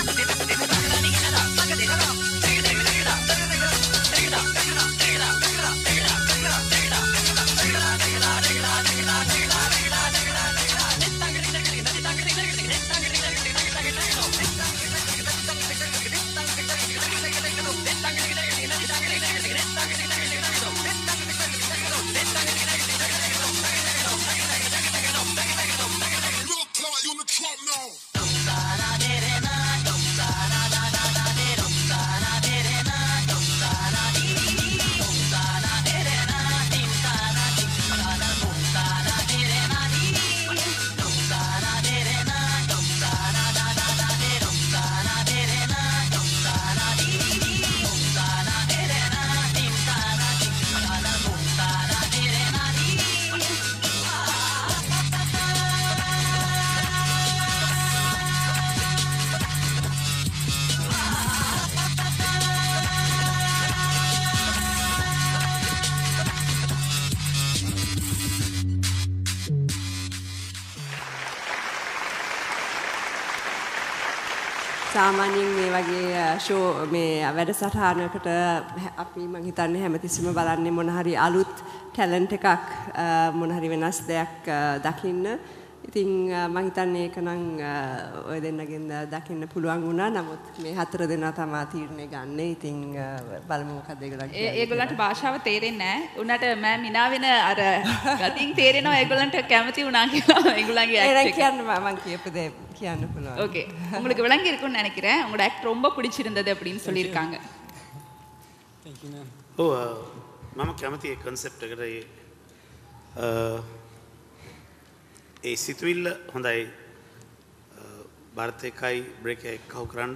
සාමාන්‍යයෙන් මේ වගේ ෂෝ මේ වැඩසටහනකට අපි මං හිතන්නේ හැමතිස්සෙම බලන්නේ මොන හරි අලුත් ටැලන්ට් එකක් මොන හරි වෙනස් දෙයක් දකින්න. ඉතින් මං හිතන්නේ ඒක නම් ඔය දෙන්නගෙන් දකින්න පුළුවන් වුණා. නමුත් මේ හතර දෙනා තමයි තීරණය ගන්න. ඉතින් බලමු මොකද ඒගොල්ලන් කියන්නේ. ඒගොල්ලන්ට භාෂාව තේරෙන්නේ නැහැ. උන්නට මම මිනා වෙන අර ගතින් තේරෙනවා ඒගොල්ලන්ට කැමති වුණා කියලා. ඒගොල්ලන්ගේ ඇක්ට් එක. ඒක කියන්න මම කියපු දේ කියන්න පුළුවන්. ஓகே உங்களுக்கு விளங்கி இருக்கும்னு நினைக்கிறேன். உங்களோட ஆக்ட் ரொம்ப பிடிச்சிருந்தது அப்படின்னு சொல்லியிருக்காங்க. Thank you ma'am. ඔව් මම කැමති ඒ concept එකට ඒ ඒ සිතුවිල්ල හොඳයි ಭಾರತ එකයි බ්‍රේක් එක කව කරන්න.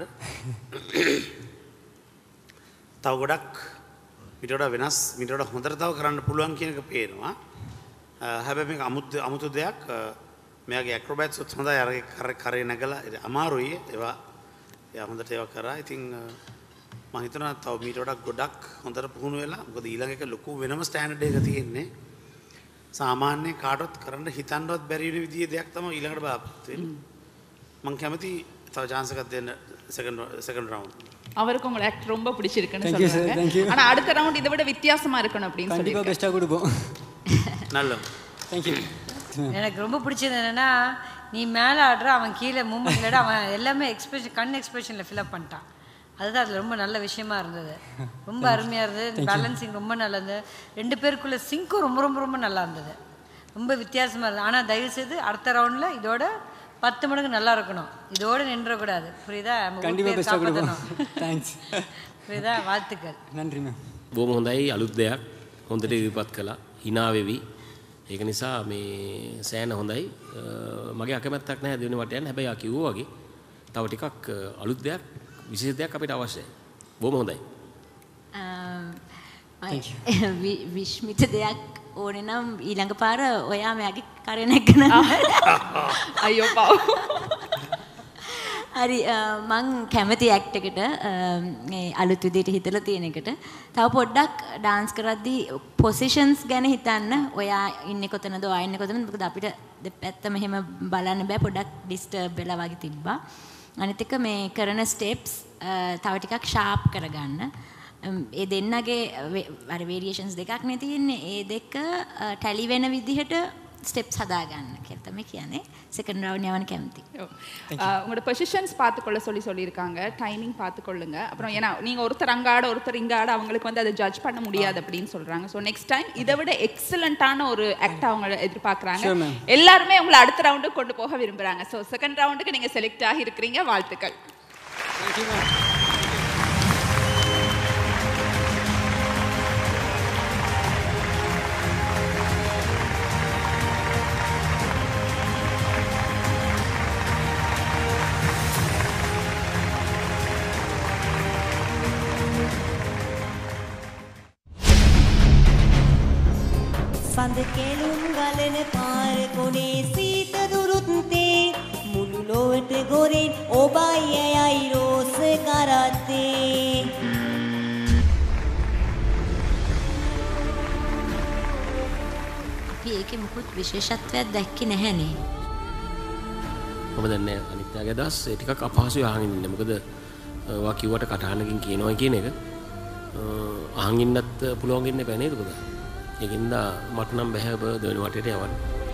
තව ගොඩක් ඊට වඩා වෙනස් ඊට වඩා හොඳට තව කරන්න පුළුවන් කියන එක පේනවා. හැබැයි මේක අමුතු අමුතු දෙයක්. මෙයාගේ ඇක්‍රොබැට්ස් උත් හොඳයි. අර කර කරේ නැගලා අමාරුයි. ඒවා එයා හොඳට ඒවා කරා. ඉතින් මම හිතනවා තව ඊට වඩා ගොඩක් හොඳට පුහුණු වෙලා මොකද ඊළඟ එක ලොකු වෙනම ස්ටෑන්ඩඩ් එක තියෙන්නේ. සාමාන්‍ය කාටවත් කරන්න හිතන්නවත් බැරි වෙන විදිහේ දෙයක් තමයි ඊළඟට බලාපොරොත්තු වෙන්නේ. මම කැමති තව chance එකක් දෙන්න second second round. அவருக்கு உங்க ஆக்ட் ரொம்ப பிடிச்சிருக்குன்னு சொல்றாங்க. ஆனா அடுத்த ரவுண்ட் இதை விட வித்தியாசமா இருக்கணும் அப்படின்னு சொல்லி கண்டிப்பா பெஸ்டா கொடுப்போம். நல்ல. Thank you. எனக்கு ரொம்ப பிடிச்சது என்னன்னா நீ மேலே ஆடுற அவன் கீழே மூமெண்ட்ல அவன் எல்லாமே எக்ஸ்பிரஷன் கண் எக்ஸ்பிரஷனில் ஃபில்அப் பண்ணிட்டான். அதுதான் அதில் ரொம்ப நல்ல விஷயமா இருந்தது. ரொம்ப அருமையாக இருந்தது. பேலன்சிங் ரொம்ப நல்லா இருந்தது. ரெண்டு பேருக்குள்ள சிங்க்கும் ரொம்ப ரொம்ப ரொம்ப நல்லா இருந்தது. ரொம்ப வித்தியாசமாக இருந்தது. ஆனால் தயவுசெய்து அடுத்த ரவுண்டில் இதோட பத்து மடங்கு நல்லா இருக்கணும். இதோட நின்றக்கூடாது. புரியுதா? புரியுதா? வாழ்த்துக்கள். நன்றி மேம். බොහොම හොඳයි අලුත් දෙයක් හොඳට ඉදිරිපත් කළා. hina වෙවි. ඒක නිසා මේ සෑන හොඳයි. මගේ අකමැත්තක් නැහැ දෙවෙනි වට යන්න. හැබැයි ආ කිව්වා වගේ තව ටිකක් අලුත් දෙයක් විශේෂ දෙයක් අපිට අවශ්‍යයි. බොහොම හොඳයි. විශ්මිත දෙයක් ඕනේ නම් ඊළඟ පාර ඔයා මගේ කරේ නැගන. අයියෝ පව්. හරි මං කැමති ඇක්ට් එකට මේ අලුත් විදිහට හිතලා තියෙන එකට තව පොඩ්ඩක් ඩාන්ස් කරද්දී පොසිෂන්ස් ගැන හිතන්න. ඔයා ඉන්නේ කොතනද ඔයා ඉන්නේ කොතනද මොකද අපිට දෙපැත්තම එහෙම බලන්න බෑ. පොඩ්ඩක් ඩිස්ටර්බ් වෙලා වගේ තිබ්බා. අනිත් එක මේ කරන ස්ටෙප්ස් තව ටිකක් ෂාප් කරගන්න. ඒ දෙන්නගේ අර වේරියේෂන්ස් දෙකක් නේ තියෙන්නේ. ඒ දෙක ටැලි වෙන විදිහට ஸ்டெப்ஸ் හදාගන්න කියලා තමයි කියන්නේ. செகண்ட் ரவுண்ட் යවන්න කැමති. உங்களோட பொசிஷன்ஸ் பார்த்துக்கொள்ள சொல்லி சொல்லியிருக்காங்க. டைமிங் பார்த்துக்கொள்ளுங்க. அப்புறம் ஏன்னா நீங்க ஒருத்தர் அங்க ஆட ஒருத்தர் இங்க ஆட அவங்களுக்கு வந்து அதை ஜட்ஜ் பண்ண முடியாது அப்படின்னு சொல்றாங்க. ஸோ நெக்ஸ்ட் டைம் இதை விட எக்ஸலண்டான ஒரு ஆக்ட் அவங்க எதிர்பார்க்குறாங்க. எல்லாருமே உங்களை அடுத்த ரவுண்டுக்கு கொண்டு போக விரும்புறாங்க. ஸோ செகண்ட் ரவுண்டுக்கு நீங்க செலக்ட் ஆகி இருக்கிறீங்க. வாழ்த்துக்கள். සඳ කෙලුම් ගලන පාර කොනේ සීත දුරුත්තේ මුළු ලොවට ගොරෙන් ඔබයි ඇයයි රෝස කරත්තේ අපි ඒකේ මුකුත් විශේෂත්වයක් දැක්කේ නැහැනේ. මම දන්නේ අනිත්‍යගේ දවස් ඒ ටිකක් අපහසුයි අහගෙන ඉන්න. මොකද ඔයා කිව්වට කටහඬකින් කියනවා කියන එක අහන් ඉන්නත් පුළුවන් ඉන්න බෑ නේද පුතා? ඒකින්ද මට නම් බෑ ඔබ දෙවෙනි වටේට යවන්න.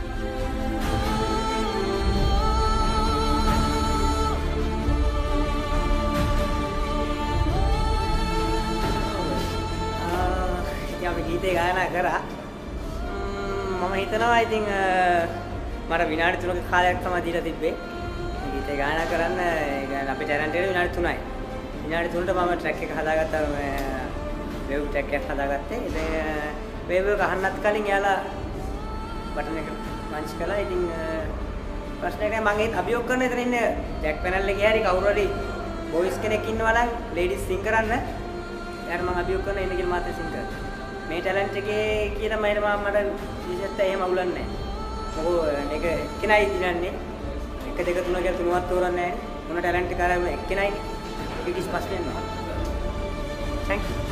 ඉතින් අපි ගීතේ ගායනා කරා. මම හිතනවා ඉතින් මට විනාඩි තුනක කාලයක් තමයි දීලා තිබ්බේ. ගීතේ ගායනා කරන්න ඒ කියන්නේ අපේ ටැලන්ට් එක විනාඩි තුනයි. විනාඩි තුනට මම ට්‍රැක් එක හදාගත්තා. වේව් ට්‍රැක් එකක් හදාගත්තේ. ඉතින් වේව් එක අහන්නත් කලින් යාලා බටන් එක පන්ච් කළා. ඉතින් ප්‍රශ්නයක් නෑ. මම ඒත් අභියෝග කරන ඉතින් ඉන්නේ බෑක් පැනල් එකේ හරි කවුරු හරි බොයිස් කෙනෙක් ඉන්නවා නම් ලේඩිස් සිං කරන්න. එයාට මම අභියෝග කරන ඉන්න කියලා මාත් සිං කරා. මේ ටැලන්ට් එකේ කියලා මම මට විශේෂත්වය එහෙම අවුලන්නේ නෑ. මොකෝ ඒක එක්කෙනයි දිනන්නේ. එක දෙක තුන කියලා තුනවත් තෝරන්නේ නෑ. මොන ටැලන්ට් එක කරාම එක්කෙනයි. ඒක කිසි ප්‍රශ්නයක් නෑ. Thank you.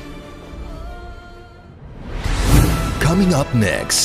Coming up next.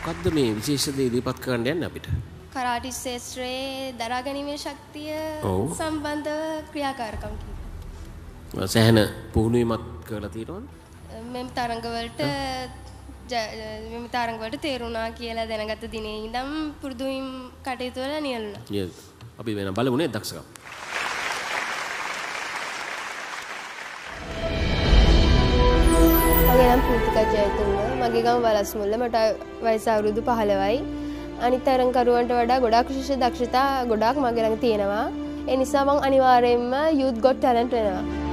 මොකද්ද මේ විශේෂ දේ ඉදිරිපත් කරන්න යන්නේ අපිට? කරාටි ශාස්ත්‍රයේ දරා ගැනීමේ ශක්තිය ඔව්. සම්බන්ධව ක්‍රියාකාරකම් කිව්වා. සෑහෙන පුහුණුවීමක් කරලා තියෙනවද? මෙම් තරංගවලට මෙම තරංගවලට තේරුණා කියලා දැනගත්ත දිනේ ඉඳන් පුරුදු වීම කටයුතු වල නියැලුණා. නේද? අපි වෙන බලමු නේ දක්ෂකම්. මගේ නම් ප්‍රීතිකා ජයතුංග. මගේ ගම වලස්මුල්ල. මට වයස අවුරුදු පහළොවයි. අනිත් තරංකරුවන්ට වඩා ගොඩාක් විශේෂ දක්ෂතා ගොඩාක් මගේ ළඟ තියෙනවා. ඒ නිසා මම අනිවාර්යයෙන්ම youth got talent වෙනවා.